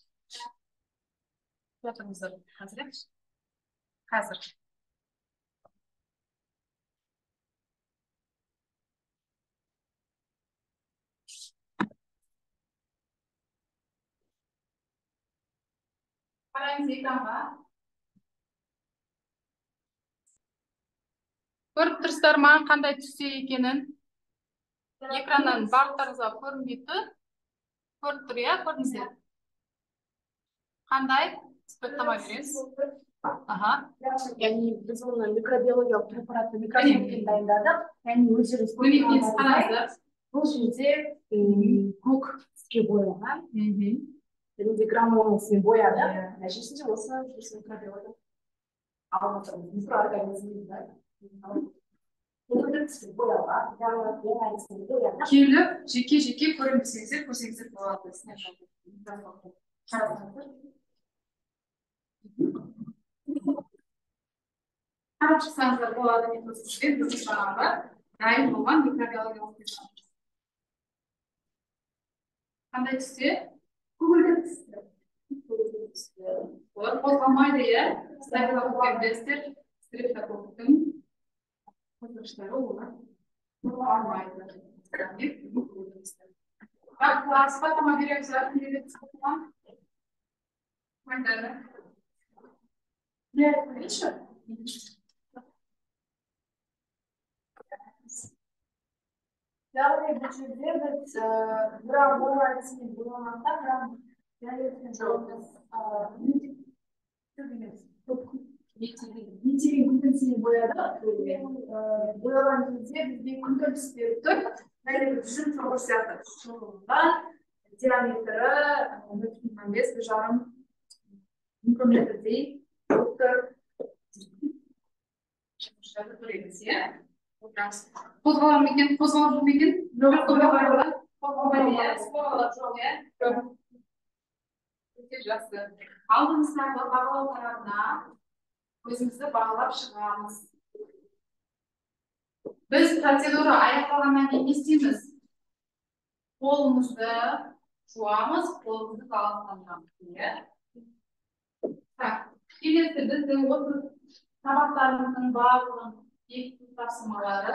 Отырыңыздар. Қазір. Қараймыз экранға. Көріп тұрсыздар ма, қандай түсте екенін? Экраннан барлықтарыңызға көрінбейді. Көріп тұр, иә, көрдіңіздер. Қандай? Сипаттама бересіз. Яғни біз оны микробиологиялық препаратты микроскоппен дайындадық. Яғни өздеріңіз қараңыздар. бұл жерде көк түске боялған. Және граммолысымен бояды. Нәтижесінде осы микробиологиялық алып отырмыз. Микроорганизмді келіп, жеке-жеке көрсеңіздер болады. Қарап шықсаңыздар болады, не көрсетеді, біздің жаңағы дайын болған микробиологиялық препарат. Қандай түсте? Көгілдір түсте. Олар қозғалмайды, иә? Стафилококк дерістер, стрептококктың қоздырғыштары олар қозғалмайды. Сипаттама береміз, сипаттама. Қайдары? Яғни бұл жерде біз грамм болғанысымен болғанда грамм метилен күнтінісімен бояды. Боялған кезде бізде күнтініс беріп тұр. Бәлі жүзім соғыр сияқты шұғылға диаметрі 0,5-1,5 микрометрдей доктор шығушыларды көреміз, иә? Қозғалам екен, қозғалып жүр екен? Қозғалып жоқ, иә? Өте жақсы. Алдымыздағы бағалау тарапына өзімізді бағалап шығамыз. Біз процедура аяқталғаннан кейін не істейміз? Қолымызды жуамыз, қолымызды таластанамыз. Келесі біздің осы сабақтарымыздың барлығын бекіту тапсырмалары.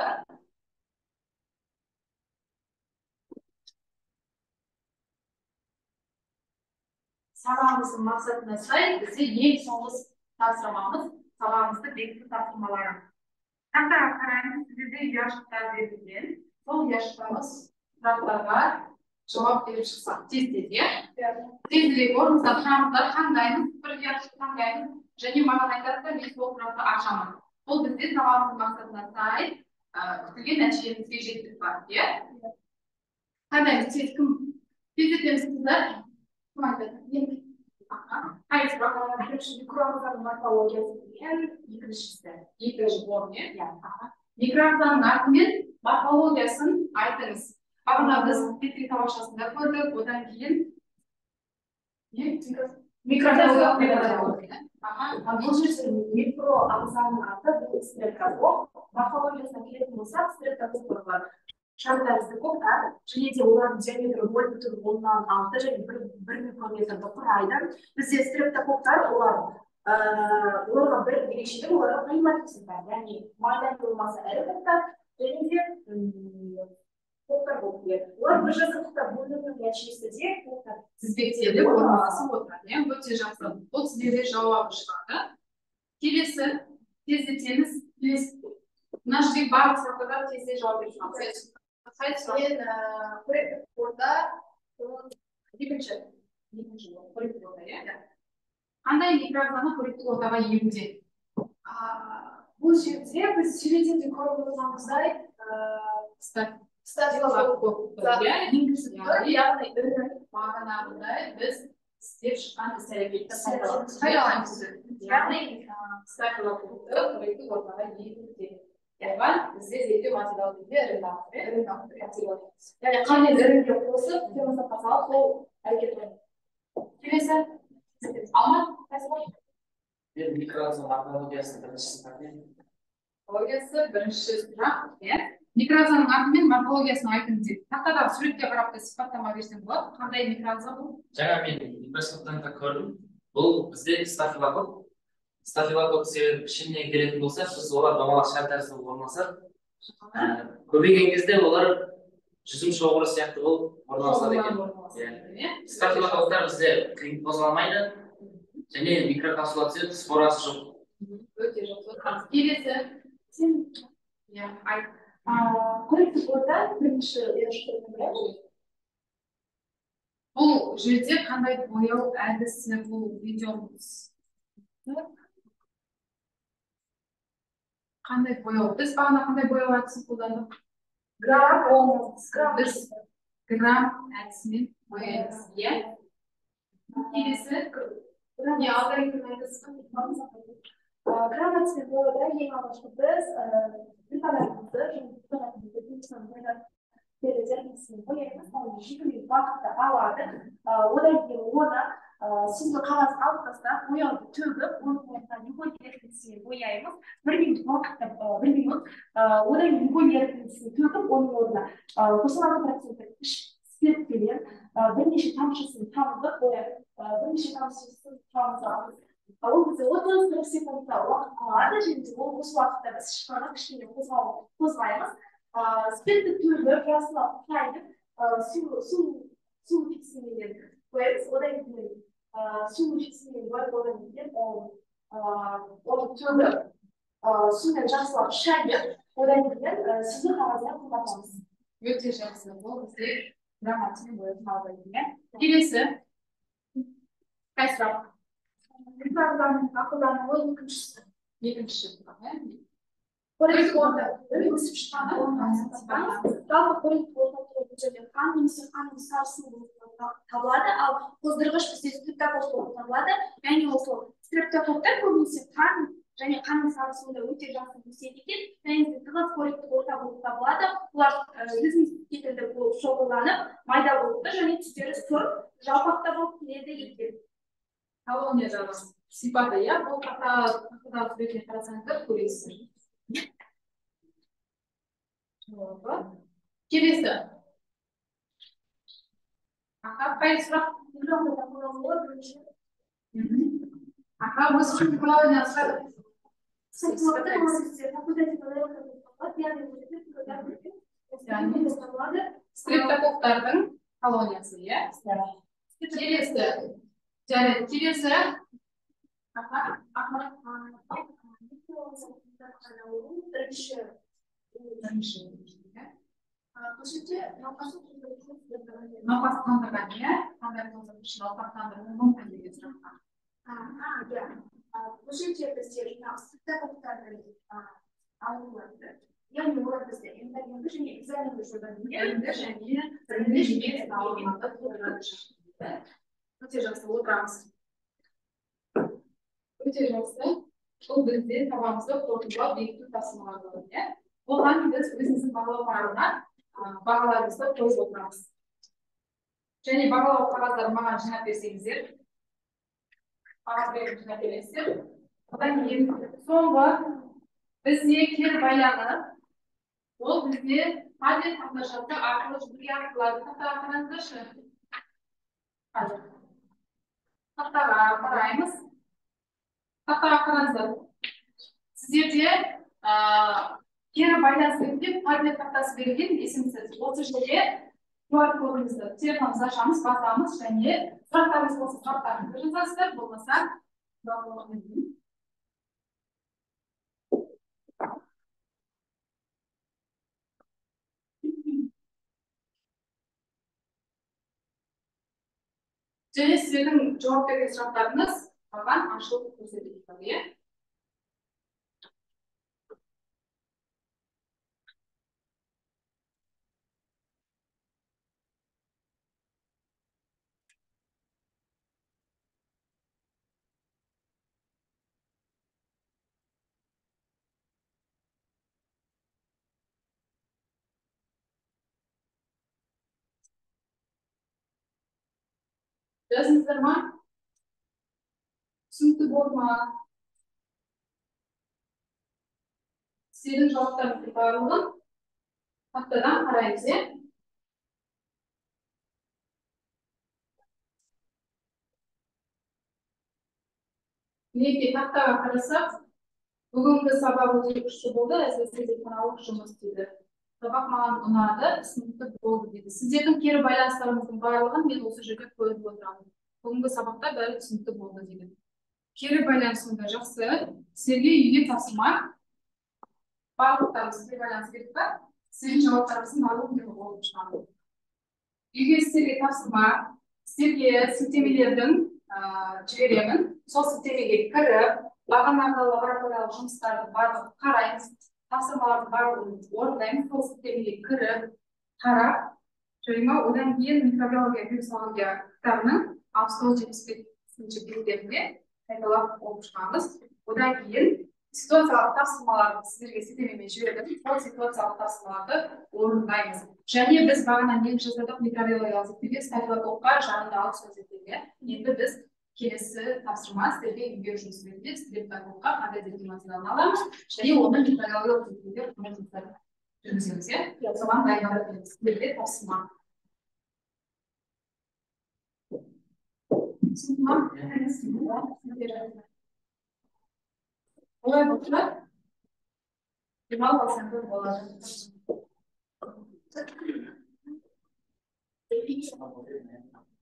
Сабағымыздың мақсатына сай бізде ең соңғы тапсырмамыз сабағымызды бекіту тапсырмалары. Тақтаға қараймыз, сіздерде ұяшықтар берілген. Сол ұяшықтарымыз сұрақтарға жауап беріп шықсақ тез-тез, иә? Тезірек орныңыздан шығамыздар, қандаймыз, бір ұяшық қандаймыз, және маған айтады, мен сол сұрақты ашамын. Ол бізде сабағымыздың мақсатына сай күтілген нәтижемізге жетіп бар, иә? Қандаймыз, тез кім? Тездетеміз қыздар. Кім айтады? Қай сұрақ? микроағзаның морфологиясы деген екінші орын, иә? Микроағзаның аты мен морфологиясын айтыңыз. Бағана біз Петри табақшасында көрдік, одан кейін микробиология. Бұл жерде микроағзаның аты бұл стрептококк. Морфологиясына келетін болсақ, стрептококк бар. Шарттарызды коктар, және де олардың диаметрі 0,6 және 1 микрометрді құрайды. Бізде стрептококктар оларға бір ерекшелік, оларға пневматизм бар. Яғни майдан болмаса ірі коктар, және де коктар болып келеді. Олар бір жазықтықта бөлінудің нәтижесінде тізбектеліп орналасып отырады. Өте жақсы. Бұл сіздерде жауабы шығады. Келесі тездетеміз. Мына жердегі барлық сұрақтарға тез жауап беріп шығамыз. Мен қоректік қорда екінші Қоректік орта, иә? Қандай микроорганизмді қоректік ортаға егуде? бұл жерде біз сюжеттерде көріп отырғанымыздай яғни бағанағыдай біз істеп шыққан іс-әрекетті пайдаланамыз. Яғни стафилококкты қоректік ортаға егуде. Оған бізде зерттеу материалында іріңді яғни қандай іріңге қосып термостатқа салып сол әрекет жасайды. Келесі Алмат Мен микроорганизм морфологиясының бірінші сыныптың бірінші сұрақ, иә? Микроорганизмнің аты мен морфологиясын айтыңыз деп. Тақтадағы суретке қарап та сипаттама берсең болады. Қандай микроорганизм бұл? жаңа мен микроскоптан көрдім. Бұл бізде стафилококк. Стафилококк себебі ішіне келетін болса, біз олар домалақ шар тәрізді болмаса, көбейген кезде олар жүзім шоғыры сияқты болып орналасады екен. Стафилококктар бізде қиын қозғалмайды. және микрокапсулация спорасы жоқ. Өте жақсы. Келесі. Иә, айт. Қоректік орта бірінші бұл жерде қандай бояу әдісі бұл видеомыз? Қандай бояу? Біз бағана қандай бояу әдісін қолдандық? грамм әдісімен бояймыз. Иә? Келесі. грамм әдісімен бояуда ең алғашқы біз препаратымызды бояймыз. Оны 20 минут уақытты алады. Одан кейін оны сүзгі қағазға алып тастап, бояуды төгіп, оның орнына любой ерітіндісімен бояймыз. 1 минут уақытта, 1 минут. Одан кейін любой ерітіндісін төгіп, оның орнына 96% спиртпенен бірнеше тамшысын тамызып бояймыз. Бірнеше тамшысын тамызамыз. Ол бізде 30-40 секундта уақыт алады, және ол осы уақытта біз шыққаны кішкене қозғаймыз. Спиртті төгіп, жасына қайнып, су фиксіменен қоямыз. Одан кейін су фиксімен қойып, одан кейін оны төгіп, сумен жақсылап шайып, одан кейін сүзгі қағазына қымбатамыз. Өте жақсы. Бұл бізде грамматикамен боятын алгоритм. Келесі. Қай сұрақ? Микроорганизмнің ақылдануы екіншісі. Қоректік орта өсіп шыққаны жалпы қоректік орта бұл жерде қан немесе қанның сарысы болып табылады, ал қоздырғыш бізде стрептококк болып табылады. Яғни осы стрептококктар көбінесе қан және қанның сарысуында өте жақсы өседі екен. Және тығыз қоректік орта болып табылады. Олар жүзім секілді болып шоғырланып, майда болып және түстері сұр, жалпақта болып келеді екен. Колониядағы сипаты, иә, бұл тақтадағы суретке қарасаңыздар көресіздер. Келесі. Қай сұрақ? Осы үшін колониясы стрептококктардың колониясы, иә? Келесі. Келесі. Науқастандырған, иә? Қандай қоздырғыш науқастандыру мүмкін деген сұраққа. Бұл жерде бізде стрептококктардың алынады. Яғни олар бізде эндогенді және экзогенді Өте жақсы, отырамыз. Өте жақсы. Бұл бізде табамызды қорытындылау бекіту тапсырмалары, иә? Оған біз өзіміздің бағалау парағына бағаларымызды қойып отырамыз. Және бағалау қағаздарын маған жинап берсеңіздер, қағазбен жинап бересіздер. Одан кейін соңғы бізде кері байланы, ол бізде падель тақташасы арқылы жүзеге асырылады. Тақтаға қараңыздаршы. Тақтаға қараймыз. Тақтаға қараңыздар. Сіздерде кері байланыс ретінде падель тақтасы берілген, есімсіз. Осы жерде QR кодымызды телефонымызды ашамыз, басамыз және сұрақтарыңыз болса сұрақтарыңызды жазасыздар, болмаса Және сіздердің жауап берген сұрақтарыңыз маған ашылып көрсетіледі, иә? Жазыңыздар ма? Түсінікті болды ма? Сіздердің жауаптарыңыздың барлығын тақтадан қараймыз, иә? Мінекей тақтаға қарасақ, бүгінгі сабақ өте күшті болды, әсіресе зертханалық жұмыс дейді. Сабақ маған ұнады, түсінікті болды дейді. Сіздердің кері байланыстарыңыздың барлығын мен осы жерге қойып отырамын. Бүгінгі сабақта бәрі түсінікті болды дейді. Кері байланысында жақсы. Сіздерге үйге тапсырма. Барлықтарыңыз кері байланыс керек па? Сіздің жауаптарыңыздың барлығын мен оқып шығамын. Үйге сіздерге тапсырма, сіздерге сілтемелердің жіберемін. Сол сілтемеге кіріп, бағанағы лабораториялық жұмыстарды барлығын қараймыз. Тапсырмалардың барлығын орындаймыз. Сол сілтемеге кіріп, қарап, жарима одан кейін микробиология, вирусология кітабының 675-ші беттерінде қайталап оқып шығамыз. Одан кейін ситуациялық тапсырмаларды сіздерге сілтемемен жібердім. Сол ситуациялық тапсырмаларды орындаймыз. Және біз бағана не жасадық, микробиологиялық зерттеуге стафилококқа жанында алып сол зерттеуге. Енді біз келесі тапсырма сіздерге үйге жұмыс беруде стафилококқа қандай зерттеу материалын аламыз, және оны микробиологиялық зерттеуге жұмыстар жүргіземіз, иә? Соған дайындалып береміз. Сіздерге тапсырма. Олай болса, демал алсаңыз болады.